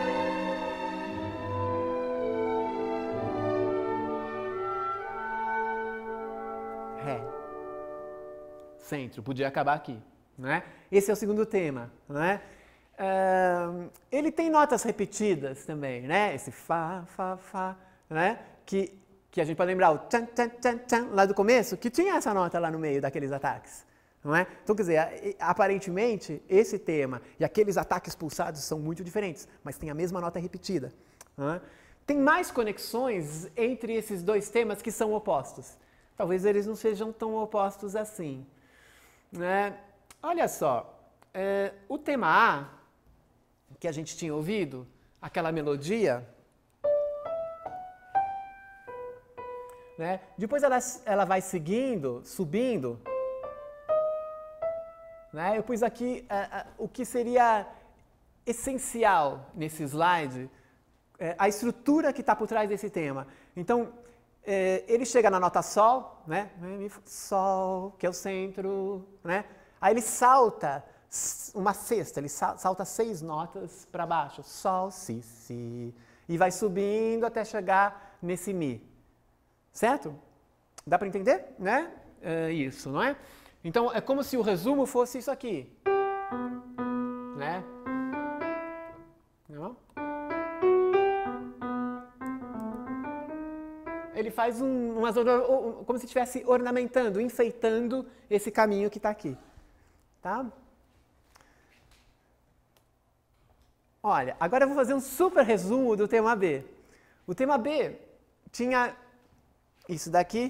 Ré. Centro. Podia acabar aqui, né? Esse é o segundo tema, né? Uh, ele tem notas repetidas também, né? Esse Fá, Fá, Fá, né? Que, que a gente pode lembrar o tchan, tchan, tchan, tchan, lá do começo, que tinha essa nota lá no meio daqueles ataques. Não é? Então, quer dizer, aparentemente, esse tema e aqueles ataques pulsados são muito diferentes, mas tem a mesma nota repetida. Não é? Tem mais conexões entre esses dois temas que são opostos. Talvez eles não sejam tão opostos assim. É, olha só, é, o tema A, que a gente tinha ouvido, aquela melodia, né? Depois ela, ela vai seguindo, subindo. Né? Eu pus aqui uh, uh, o que seria essencial nesse slide, uh, a estrutura que está por trás desse tema. Então, uh, ele chega na nota Sol, né? Sol, que é o centro, né? Aí ele salta uma sexta, ele salta seis notas para baixo, Sol, Si, Si, e vai subindo até chegar nesse Mi, certo? Dá para entender, né? Uh, isso, não é? Então, é como se o resumo fosse isso aqui, né? Não? Ele faz um, umas, como se estivesse ornamentando, enfeitando esse caminho que está aqui, tá? Olha, agora eu vou fazer um super resumo do tema B. O tema B tinha isso daqui,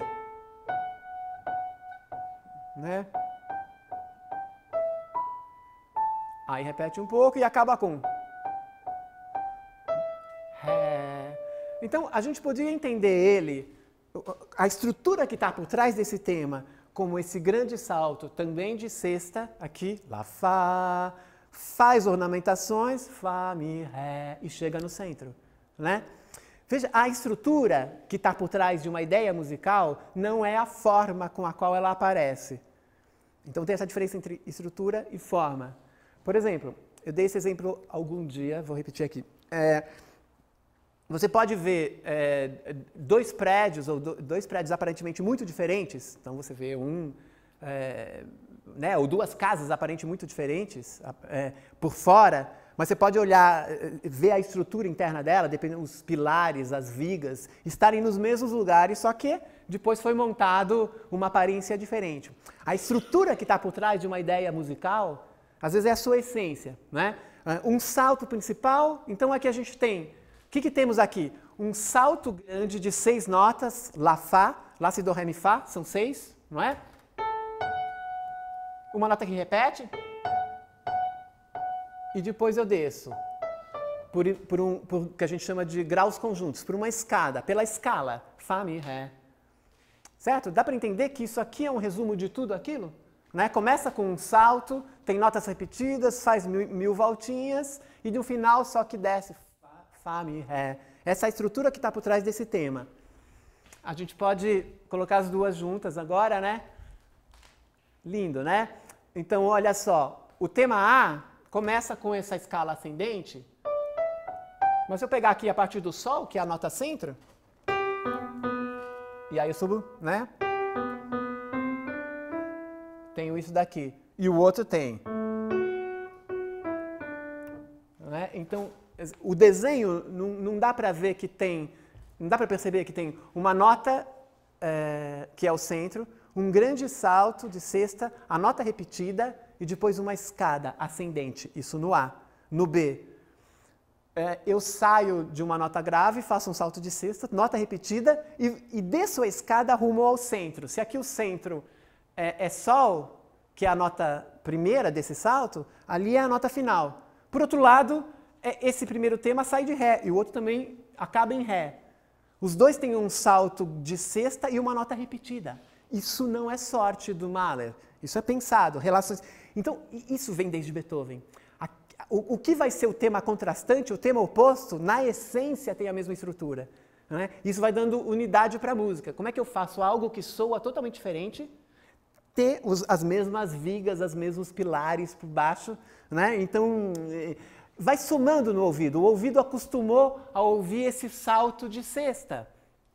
né? Aí repete um pouco e acaba com Ré. Então, a gente podia entender ele, a estrutura que está por trás desse tema, como esse grande salto também de sexta, aqui, Lá, Fá, faz ornamentações, Fá, Mi, Ré, e chega no centro, né? Veja, a estrutura que está por trás de uma ideia musical não é a forma com a qual ela aparece. Então tem essa diferença entre estrutura e forma. Por exemplo, eu dei esse exemplo algum dia, vou repetir aqui. É, você pode ver é, dois prédios, ou do, dois prédios aparentemente muito diferentes. Então você vê um, é, né, ou duas casas aparentemente muito diferentes é, por fora. Mas você pode olhar, ver a estrutura interna dela, dependendo dos pilares, as vigas, estarem nos mesmos lugares, só que depois foi montado uma aparência diferente. A estrutura que está por trás de uma ideia musical, às vezes é a sua essência, né? Um salto principal, então aqui a gente tem, o que, que temos aqui? Um salto grande de seis notas, Lá, Fá, Lá, Si, Do, Ré, Mi, Fá, são seis, não é? Uma nota que repete. E depois eu desço, por, por um por que a gente chama de graus conjuntos, por uma escada, pela escala, Fá, Mi, Ré. Certo? Dá para entender que isso aqui é um resumo de tudo aquilo? Né? Começa com um salto, tem notas repetidas, faz mil, mil voltinhas, e no final só que desce Fá, Fá, Mi, Ré. Essa é a estrutura que está por trás desse tema. A gente pode colocar as duas juntas agora, né? Lindo, né? Então, olha só, o tema A começa com essa escala ascendente, mas se eu pegar aqui a partir do Sol, que é a nota centro, e aí eu subo, né? Tenho isso daqui. E o outro tem. Né? Então, o desenho não, não dá para ver que tem, não dá para perceber que tem uma nota é, que é o centro, um grande salto de sexta, a nota repetida e depois uma escada ascendente, isso no A. No B, é, eu saio de uma nota grave, faço um salto de sexta, nota repetida e, e desço a escada rumo ao centro. Se aqui o centro é, é Sol, que é a nota primeira desse salto, ali é a nota final. Por outro lado, é, esse primeiro tema sai de Ré e o outro também acaba em Ré. Os dois têm um salto de sexta e uma nota repetida. Isso não é sorte do Mahler. Isso é pensado. Relações... Então, isso vem desde Beethoven. O, o que vai ser o tema contrastante, o tema oposto, na essência tem a mesma estrutura. Não é? Isso vai dando unidade para a música. Como é que eu faço algo que soa totalmente diferente, ter os, as mesmas vigas, os mesmos pilares por baixo, né? Então, vai somando no ouvido. O ouvido acostumou a ouvir esse salto de sexta.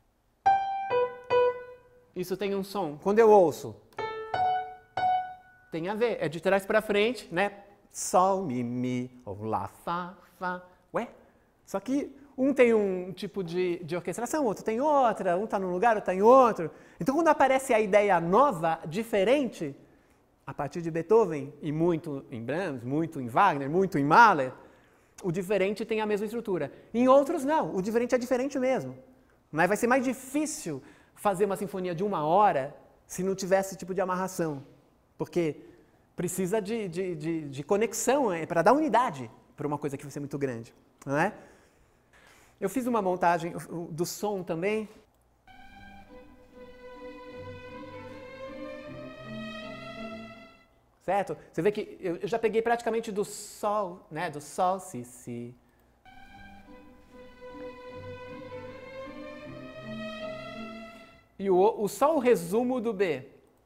Isso tem um som. Quando eu ouço, tem a ver. É de trás para frente, né? Sol, mi, mi, ou lá, fá, fá. Ué? Só que um tem um tipo de, de orquestração, outro tem outra, um está num lugar, outro está em outro. Então, quando aparece a ideia nova, diferente, a partir de Beethoven, e muito em Brahms, muito em Wagner, muito em Mahler, o diferente tem a mesma estrutura. Em outros, não. O diferente é diferente mesmo. Mas vai ser mais difícil fazer uma sinfonia de uma hora se não tivesse esse tipo de amarração. Porque precisa de, de, de, de conexão, é, para dar unidade para uma coisa que vai ser muito grande. Não é? Eu fiz uma montagem do som também. Certo? Você vê que eu já peguei praticamente do sol, né? Do sol, si, si. E o, o só o resumo do B.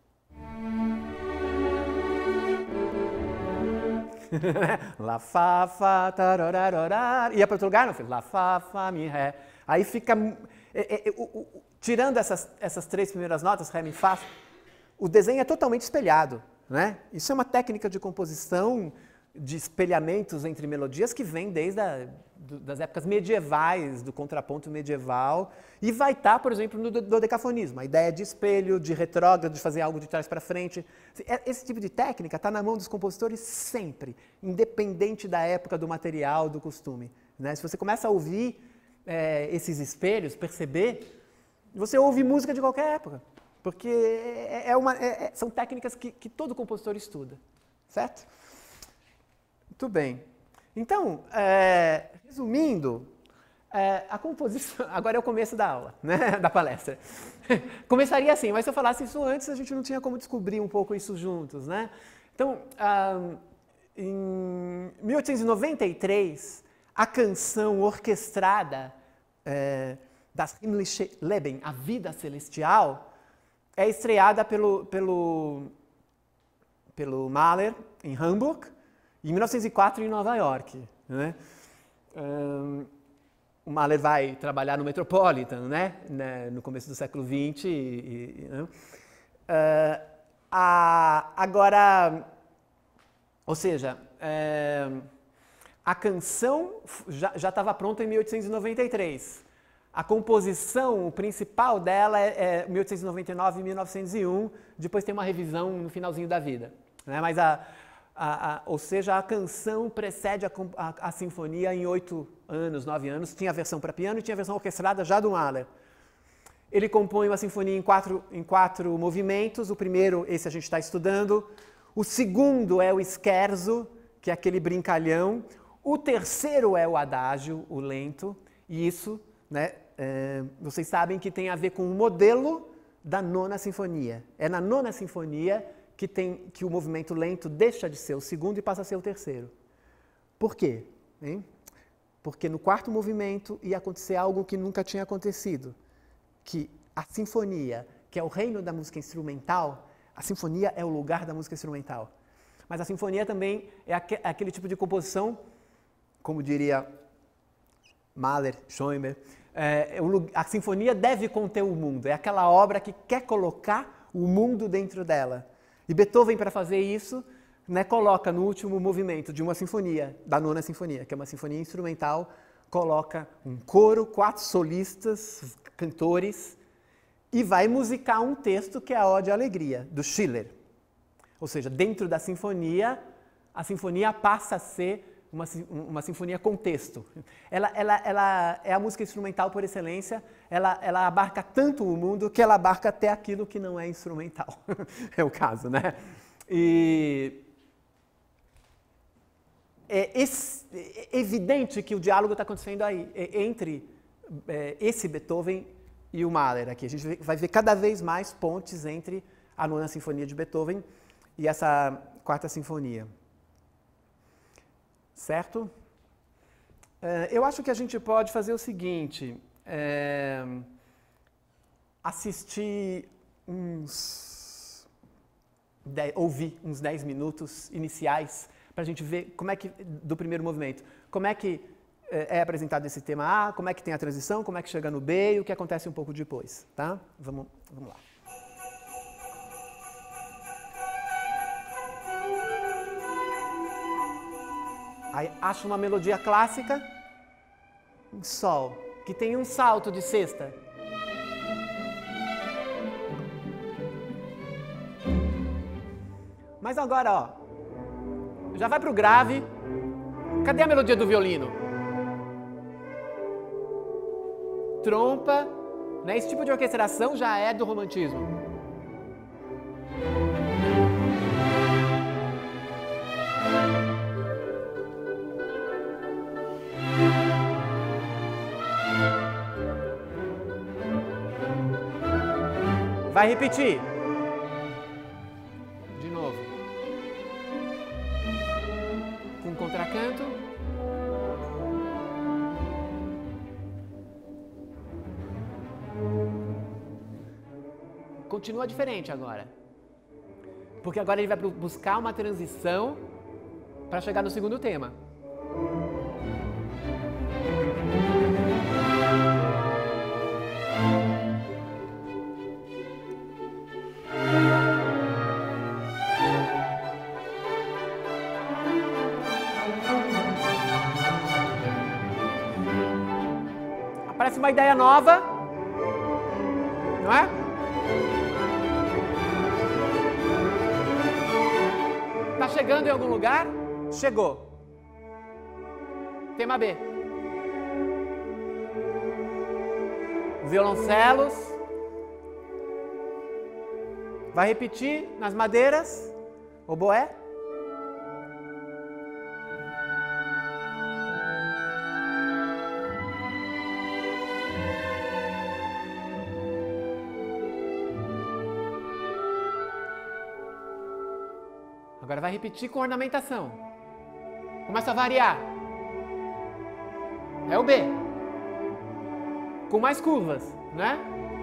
Lá, fá, fá, tararararar. Ia para outro lugar, não fez lá, fá, fá, mi, ré. Aí fica, é, é, o, o, tirando essas, essas três primeiras notas, ré, mi, fá, o desenho é totalmente espelhado, né? Isso é uma técnica de composição, de espelhamentos entre melodias que vem desde a, do, das épocas medievais, do contraponto medieval, e vai estar, por exemplo, no dodecafonismo. A ideia de espelho, de retrógrado, de fazer algo de trás para frente. Esse tipo de técnica está na mão dos compositores sempre, independente da época, do material, do costume. Né? Se você começa a ouvir é, esses espelhos, perceber, você ouve música de qualquer época, porque é, é uma, é, são técnicas que, que todo compositor estuda, certo? Muito bem. Então, é, resumindo, é, a composição... Agora é o começo da aula, né, da palestra. Começaria assim, mas se eu falasse isso antes, a gente não tinha como descobrir um pouco isso juntos, né? Então, ah, em mil oitocentos e noventa e três, a canção orquestrada é, das Himmlische Leben, a Vida Celestial, é estreada pelo, pelo, pelo Mahler em Hamburg, em mil novecentos e quatro, em Nova York. Né? Um, o Mahler vai trabalhar no Metropolitan, né? No começo do século vinte. E, e, né? uh, a, agora, ou seja, é, a canção já estava pronta em mil oitocentos e noventa e três. A composição, o principal dela é, é mil oitocentos e noventa e nove e mil novecentos e um, depois tem uma revisão no finalzinho da vida. Né? Mas a A, a, ou seja, a canção precede a, a, a sinfonia em oito anos, nove anos. Tinha a versão para piano e tinha a versão orquestrada já do Mahler. Ele compõe uma sinfonia em quatro, em quatro movimentos. O primeiro, esse a gente está estudando. O segundo é o scherzo, que é aquele brincalhão. O terceiro é o adágio, o lento. E isso, né, é, vocês sabem que tem a ver com o modelo da nona sinfonia. É na nona sinfonia que, tem, que o movimento lento deixa de ser o segundo e passa a ser o terceiro. Por quê? Hein? Porque no quarto movimento ia acontecer algo que nunca tinha acontecido, que a sinfonia, que é o reino da música instrumental, a sinfonia é o lugar da música instrumental. Mas a sinfonia também é aquele tipo de composição, como diria Mahler, Schoenberg, é, a sinfonia deve conter o mundo, é aquela obra que quer colocar o mundo dentro dela. E Beethoven, para fazer isso, né, coloca no último movimento de uma sinfonia, da nona sinfonia, que é uma sinfonia instrumental, coloca um coro, quatro solistas, cantores, e vai musicar um texto que é a Ode à Alegria, do Schiller. Ou seja, dentro da sinfonia, a sinfonia passa a ser uma, uma sinfonia com texto. Ela, ela, ela é a música instrumental por excelência, ela, ela abarca tanto o mundo que ela abarca até aquilo que não é instrumental. É o caso, né? E é, é evidente que o diálogo está acontecendo aí, entre é, esse Beethoven e o Mahler aqui. A gente vai ver cada vez mais pontes entre a Nona Sinfonia de Beethoven e essa Quarta Sinfonia. Certo? É, eu acho que a gente pode fazer o seguinte, é, assistir uns, dez, ouvir uns dez minutos iniciais para a gente ver como é que, do primeiro movimento, como é que é apresentado esse tema A, como é que tem a transição, como é que chega no B e o que acontece um pouco depois, tá? Vamos, vamos lá. Aí acho uma melodia clássica, em Sol, que tem um salto de sexta. Mas agora, ó, já vai pro grave. Cadê a melodia do violino? Trompa, né? Esse tipo de orquestração já é do romantismo. Vai repetir. De novo. Com contracanto. Continua diferente agora. Porque agora ele vai buscar uma transição para chegar no segundo tema. Aparece uma ideia nova, não é? Tá chegando em algum lugar? Chegou. Tema B. Violoncelos. Vai repetir nas madeiras. Oboé. Agora vai repetir com ornamentação. Começa a variar. É o B. Com mais curvas, né?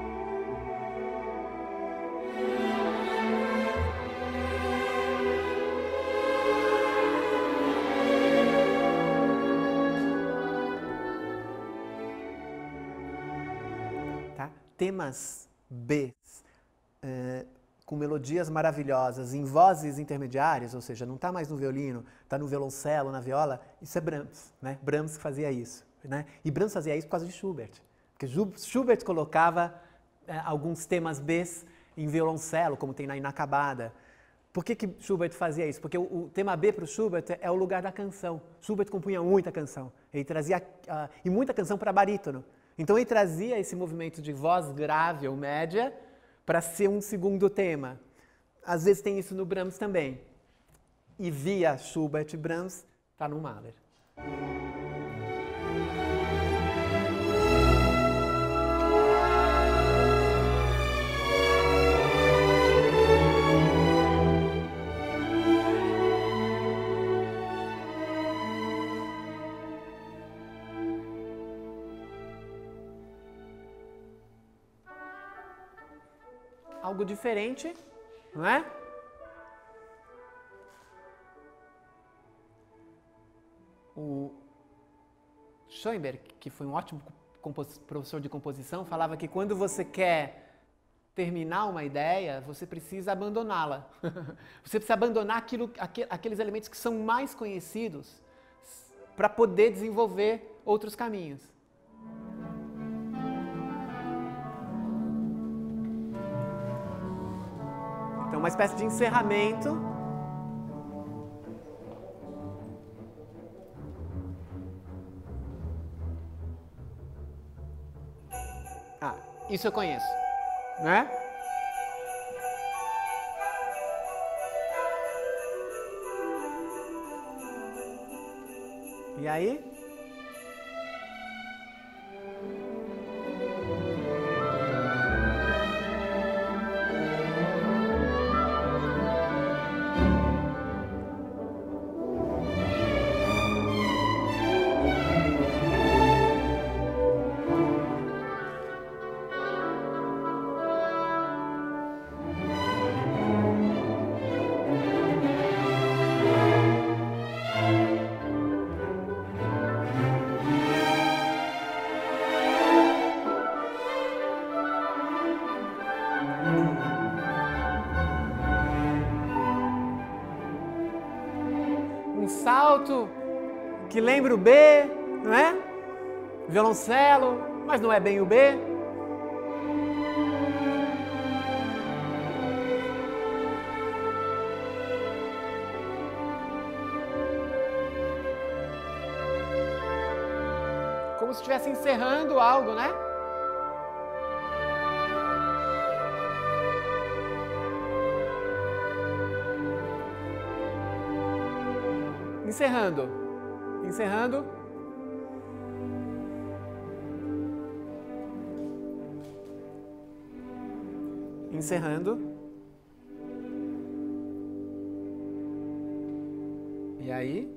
Tá? Temas B. É... com melodias maravilhosas, em vozes intermediárias, ou seja, não está mais no violino, está no violoncelo, na viola, isso é Brahms, né? Brahms que fazia isso, né? E Brahms fazia isso por causa de Schubert, porque Schubert colocava é, alguns temas Bs em violoncelo, como tem na Inacabada. Por que que Schubert fazia isso? Porque o, o tema B para o Schubert é o lugar da canção. Schubert compunha muita canção, ele trazia, uh, e muita canção para barítono. Então ele trazia esse movimento de voz grave ou média, para ser um segundo tema. Às vezes tem isso no Brahms também. E via Schubert e Brahms, está no Mahler. Algo diferente, não é? O Schoenberg, que foi um ótimo professor de composição, falava que quando você quer terminar uma ideia, você precisa abandoná-la. Você precisa abandonar aquilo, aqueles elementos que são mais conhecidos para poder desenvolver outros caminhos. Então, uma espécie de encerramento. Ah, isso eu conheço, né? E aí? que lembra o B, não é? Violoncelo, mas não é bem o B. Como se estivesse encerrando algo, né? Encerrando. Encerrando. Encerrando. E aí?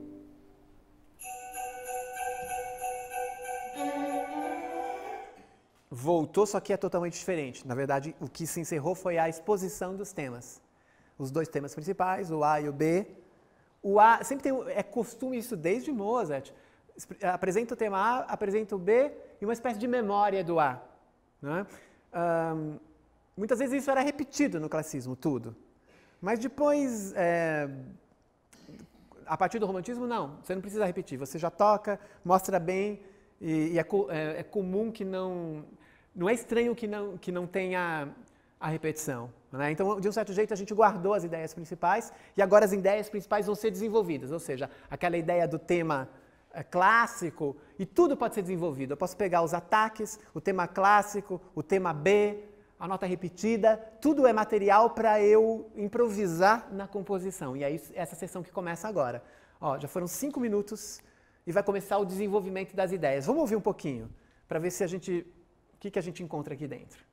Voltou, só que é totalmente diferente. Na verdade, o que se encerrou foi a exposição dos temas. Os dois temas principais, o A e o B. O A, sempre tem, é costume isso desde Mozart. Apresenta o tema A, apresenta o B e uma espécie de memória do A. Né? Um, muitas vezes isso era repetido no classicismo, tudo. Mas depois, é, a partir do romantismo, não. Você não precisa repetir. Você já toca, mostra bem e, e é, é, é comum que não... Não é estranho que não, que não tenha a repetição. Né? Então, de um certo jeito, a gente guardou as ideias principais e agora as ideias principais vão ser desenvolvidas. Ou seja, aquela ideia do tema é, clássico, e tudo pode ser desenvolvido. Eu posso pegar os ataques, o tema clássico, o tema B, a nota repetida, tudo é material para eu improvisar na composição. E é isso, essa sessão que começa agora. Ó, já foram cinco minutos e vai começar o desenvolvimento das ideias. Vamos ouvir um pouquinho, para ver se a gente... O que, que a gente encontra aqui dentro?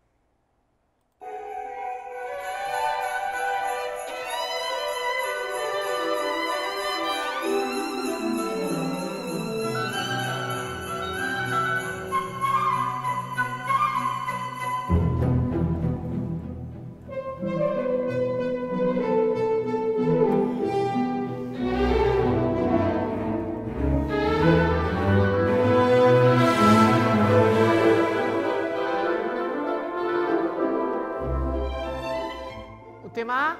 Tema A,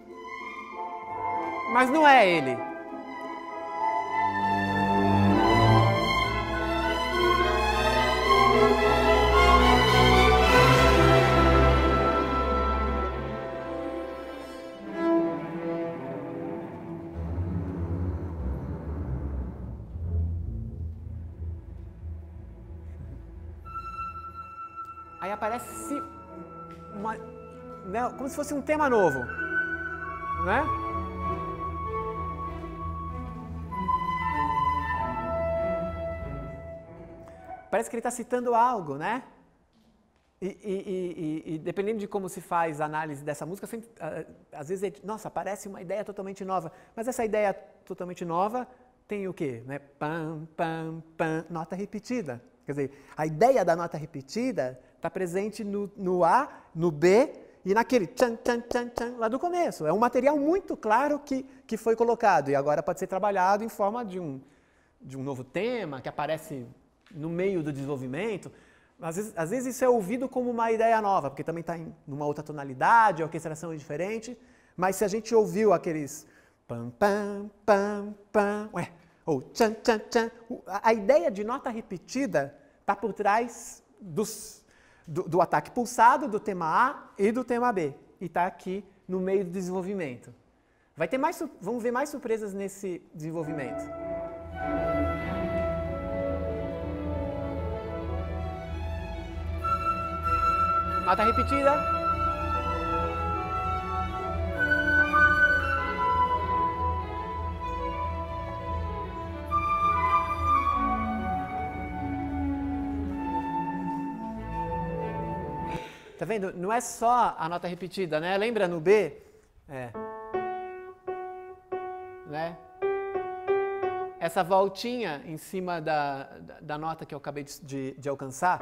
mas não é ele. Aí aparece uma... Né, como se fosse um tema novo, né? Parece que ele está citando algo, né? E, e, e, e dependendo de como se faz a análise dessa música, sempre, às vezes, é, nossa, parece uma ideia totalmente nova. Mas essa ideia totalmente nova tem o quê? Né? Pam, pam, pam, nota repetida. Quer dizer, a ideia da nota repetida está presente no, no A, no B, e naquele tchan, tchan, tchan, tchan, lá do começo. É um material muito claro que, que foi colocado e agora pode ser trabalhado em forma de um, de um novo tema que aparece no meio do desenvolvimento. Às vezes, às vezes isso é ouvido como uma ideia nova, porque também está em uma outra tonalidade, a orquestração é diferente, mas se a gente ouviu aqueles pam, pam, pam, pam, ué, ou tchan, tchan, tchan, a ideia de nota repetida está por trás dos... Do, do ataque pulsado, do tema A e do tema B. E está aqui no meio do desenvolvimento. Vai ter mais, vamos ver mais surpresas nesse desenvolvimento. Nota repetida. Tá vendo? Não é só a nota repetida, né? Lembra no B? É. Né? Essa voltinha em cima da, da, da nota que eu acabei de, de, de alcançar,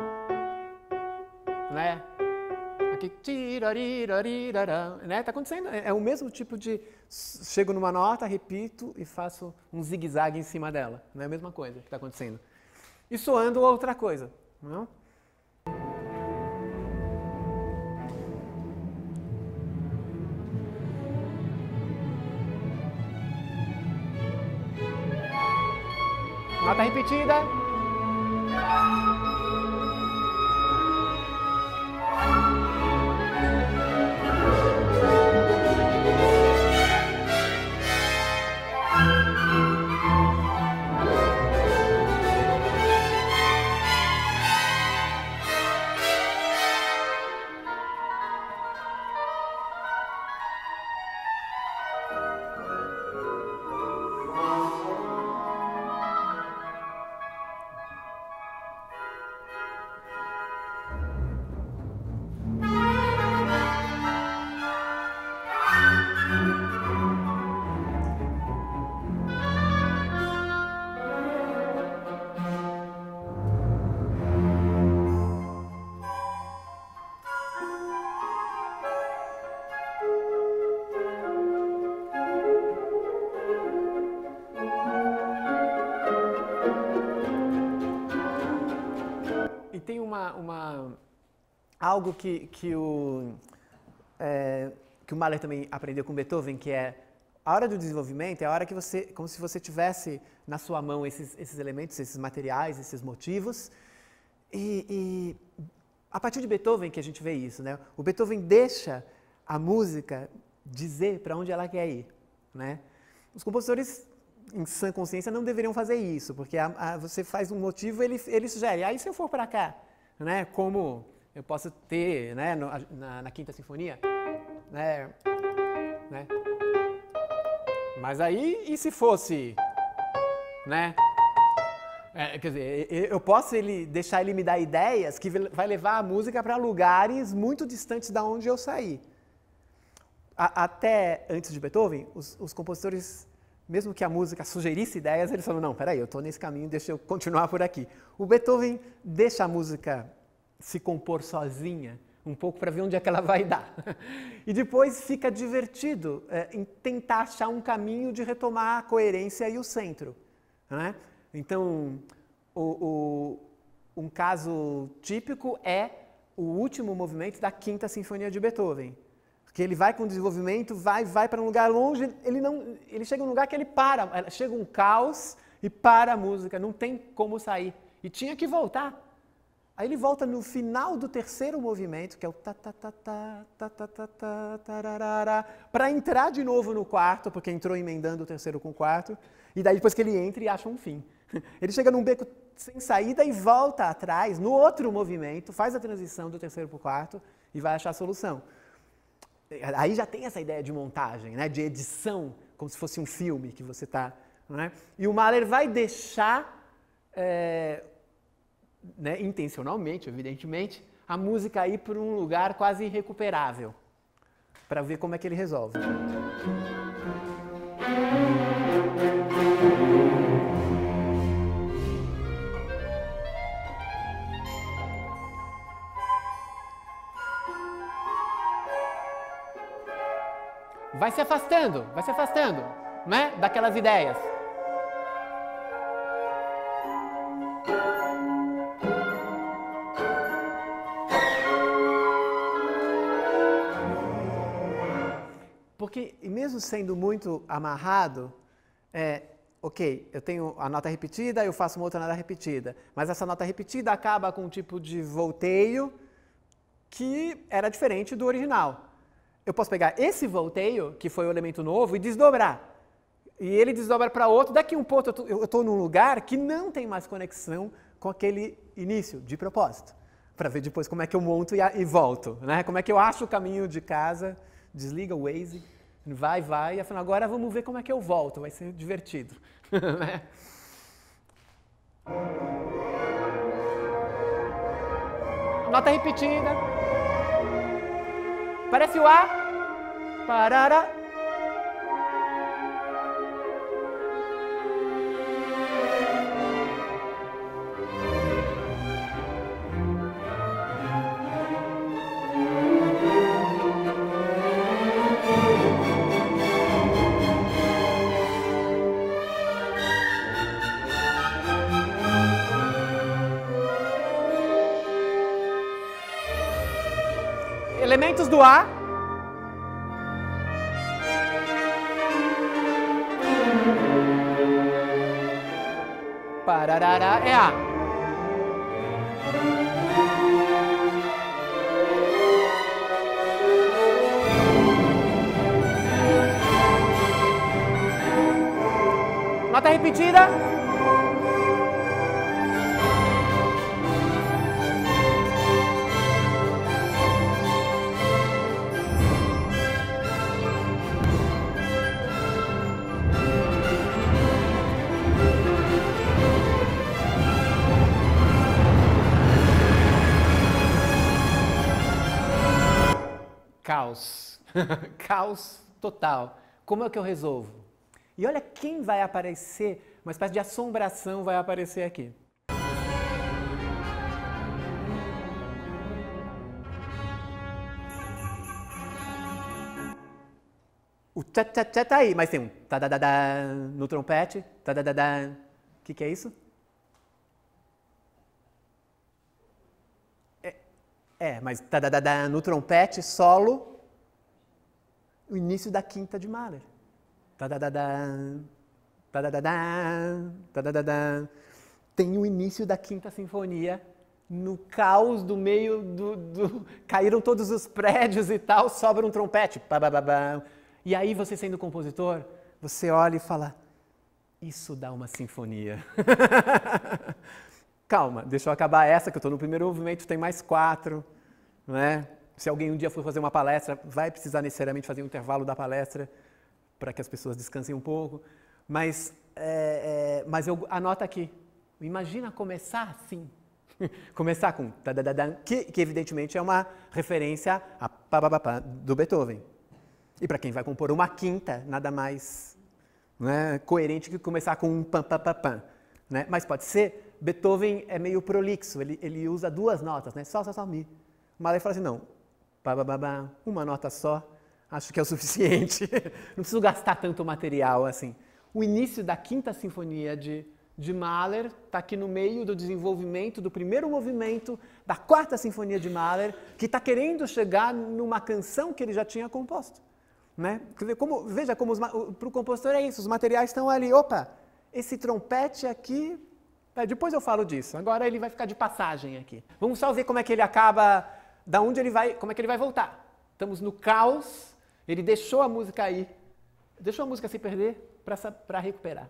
né? Aqui, né? Tá acontecendo, é, é o mesmo tipo de... Chego numa nota, repito e faço um zigue-zague em cima dela. Não é a mesma coisa que está acontecendo. E soando outra coisa, não? Nota repetida. Tem uma, uma, algo que, que, o, é, que o Mahler também aprendeu com Beethoven, que é a hora do desenvolvimento, é a hora que você, como se você tivesse na sua mão esses, esses elementos, esses materiais, esses motivos. E, e a partir de Beethoven que a gente vê isso, né? O Beethoven deixa a música dizer para onde ela quer ir, né? Os compositores em sã consciência não deveriam fazer isso, porque a, a, você faz um motivo, ele, ele sugere, aí se eu for para cá, né, como eu posso ter, né, no, na, na Quinta Sinfonia, né, né, mas aí, e se fosse, né, é, quer dizer, eu posso ele, deixar ele me dar ideias que vai levar a música para lugares muito distantes da onde eu saí. A, até antes de Beethoven, os, os compositores, mesmo que a música sugerisse ideias, eles falam, não, peraí, eu estou nesse caminho, deixa eu continuar por aqui. O Beethoven deixa a música se compor sozinha, um pouco para ver onde é que ela vai dar. E depois fica divertido é, em tentar achar um caminho de retomar a coerência e o centro, né? Então, o, o, um caso típico é o último movimento da Quinta Sinfonia de Beethoven. Porque ele vai com o desenvolvimento, vai, vai para um lugar longe, ele, não, ele chega num lugar que ele para, chega um caos e para a música, não tem como sair. E tinha que voltar. Aí ele volta no final do terceiro movimento, que é o ta ta ta ta ta ta ta ta tararara, para entrar de novo no quarto, porque entrou emendando o terceiro com o quarto, e daí depois que ele entra e acha um fim. Ele chega num beco sem saída e volta atrás, no outro movimento, faz a transição do terceiro para o quarto e vai achar a solução. Aí já tem essa ideia de montagem, né, de edição, como se fosse um filme que você está... Né? E o Mahler vai deixar, é, né, intencionalmente, evidentemente, a música ir para um lugar quase irrecuperável, para ver como é que ele resolve. Vai se afastando, vai se afastando, né, daquelas ideias. Porque, mesmo sendo muito amarrado, é, ok, eu tenho a nota repetida, eu faço uma outra nota repetida, mas essa nota repetida acaba com um tipo de volteio que era diferente do original. Eu posso pegar esse volteio, que foi o elemento novo, e desdobrar. E ele desdobra para outro, daqui um ponto eu estou num lugar que não tem mais conexão com aquele início, de propósito. Para ver depois como é que eu monto e, e volto, né? Como é que eu acho o caminho de casa, desliga o Waze, vai, vai, e afinal agora vamos ver como é que eu volto, vai ser divertido. Né? Nota repetida. Parece o A. Parará. Elementos do A. Pararara é A. Nota repetida. Caos. Caos total. Como é que eu resolvo? E olha quem vai aparecer, uma espécie de assombração vai aparecer aqui. O tchá tchá tchá tá aí, mas tem um tadadadá no trompete, tadadadá. O que que é isso? É, é mas tadadadá no trompete, solo, o início da quinta de Mahler. Tadadadá, tadadadá, tadadadá. Tem o início da quinta sinfonia, no caos do meio do, do... Caíram todos os prédios e tal, sobra um trompete. Babababá. E aí você sendo compositor, você olha e fala, isso dá uma sinfonia. Calma, deixa eu acabar essa, que eu estou no primeiro movimento, tem mais quatro. Não é? Se alguém um dia for fazer uma palestra, vai precisar necessariamente fazer um intervalo da palestra, para que as pessoas descansem um pouco, mas, é, é, mas eu anoto aqui, imagina começar assim, começar com tadadadã, que, que evidentemente é uma referência a pá do Beethoven. E para quem vai compor uma quinta, nada mais, né, coerente que começar com um pam pam pam pam, né? Mas pode ser, Beethoven é meio prolixo, ele, ele usa duas notas, né? Sol, sol, sol, mi. O Mahler fala assim, não, pá, pá, pá, pá, uma nota só, acho que é o suficiente, não preciso gastar tanto material assim. O início da quinta sinfonia de, de Mahler está aqui no meio do desenvolvimento do primeiro movimento da quarta sinfonia de Mahler, que está querendo chegar numa canção que ele já tinha composto. Né? Como, veja como para o compositor é isso, os materiais estão ali, opa, esse trompete aqui, tá, depois eu falo disso, agora ele vai ficar de passagem aqui. Vamos só ver como é que ele acaba, da onde ele vai, como é que ele vai voltar. Estamos no caos. Ele deixou a música aí, deixou a música se perder para recuperar.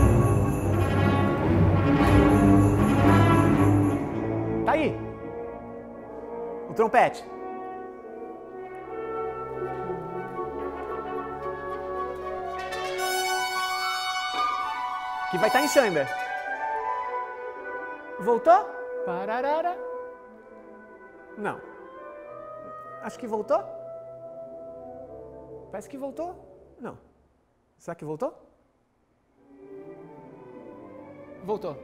Tá aí, o trompete. Que vai estar em chamber. Voltou? Pararara. Não. Acho que voltou. Parece que voltou. Não. Será que voltou? Voltou.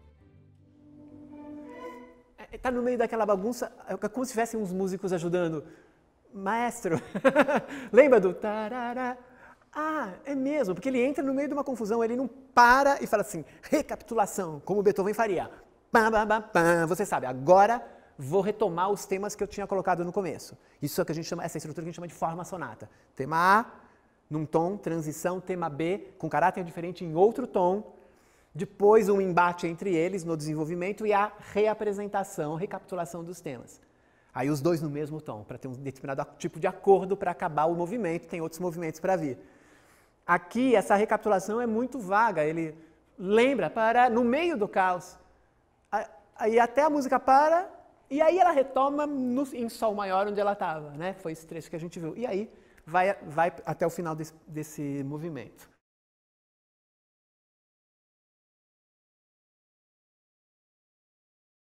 Está no meio daquela bagunça, é como se tivessem uns músicos ajudando. Maestro, lembra do tarará? Ah, é mesmo, porque ele entra no meio de uma confusão, ele não para e fala assim, recapitulação, como Beethoven faria. Pá, pá, pá, pá. Você sabe, agora vou retomar os temas que eu tinha colocado no começo. Isso é o que a gente chama, essa estrutura que a gente chama de forma sonata. Tema A, num tom, transição, tema B, com caráter diferente em outro tom, depois um embate entre eles no desenvolvimento e a reapresentação, recapitulação dos temas. Aí os dois no mesmo tom, para ter um determinado tipo de acordo para acabar o movimento, tem outros movimentos para vir. Aqui, essa recapitulação é muito vaga, ele lembra, para no meio do caos, aí até a música para, e aí ela retoma no, em sol maior onde ela estava, né? Foi esse trecho que a gente viu. E aí vai, vai até o final desse, desse movimento.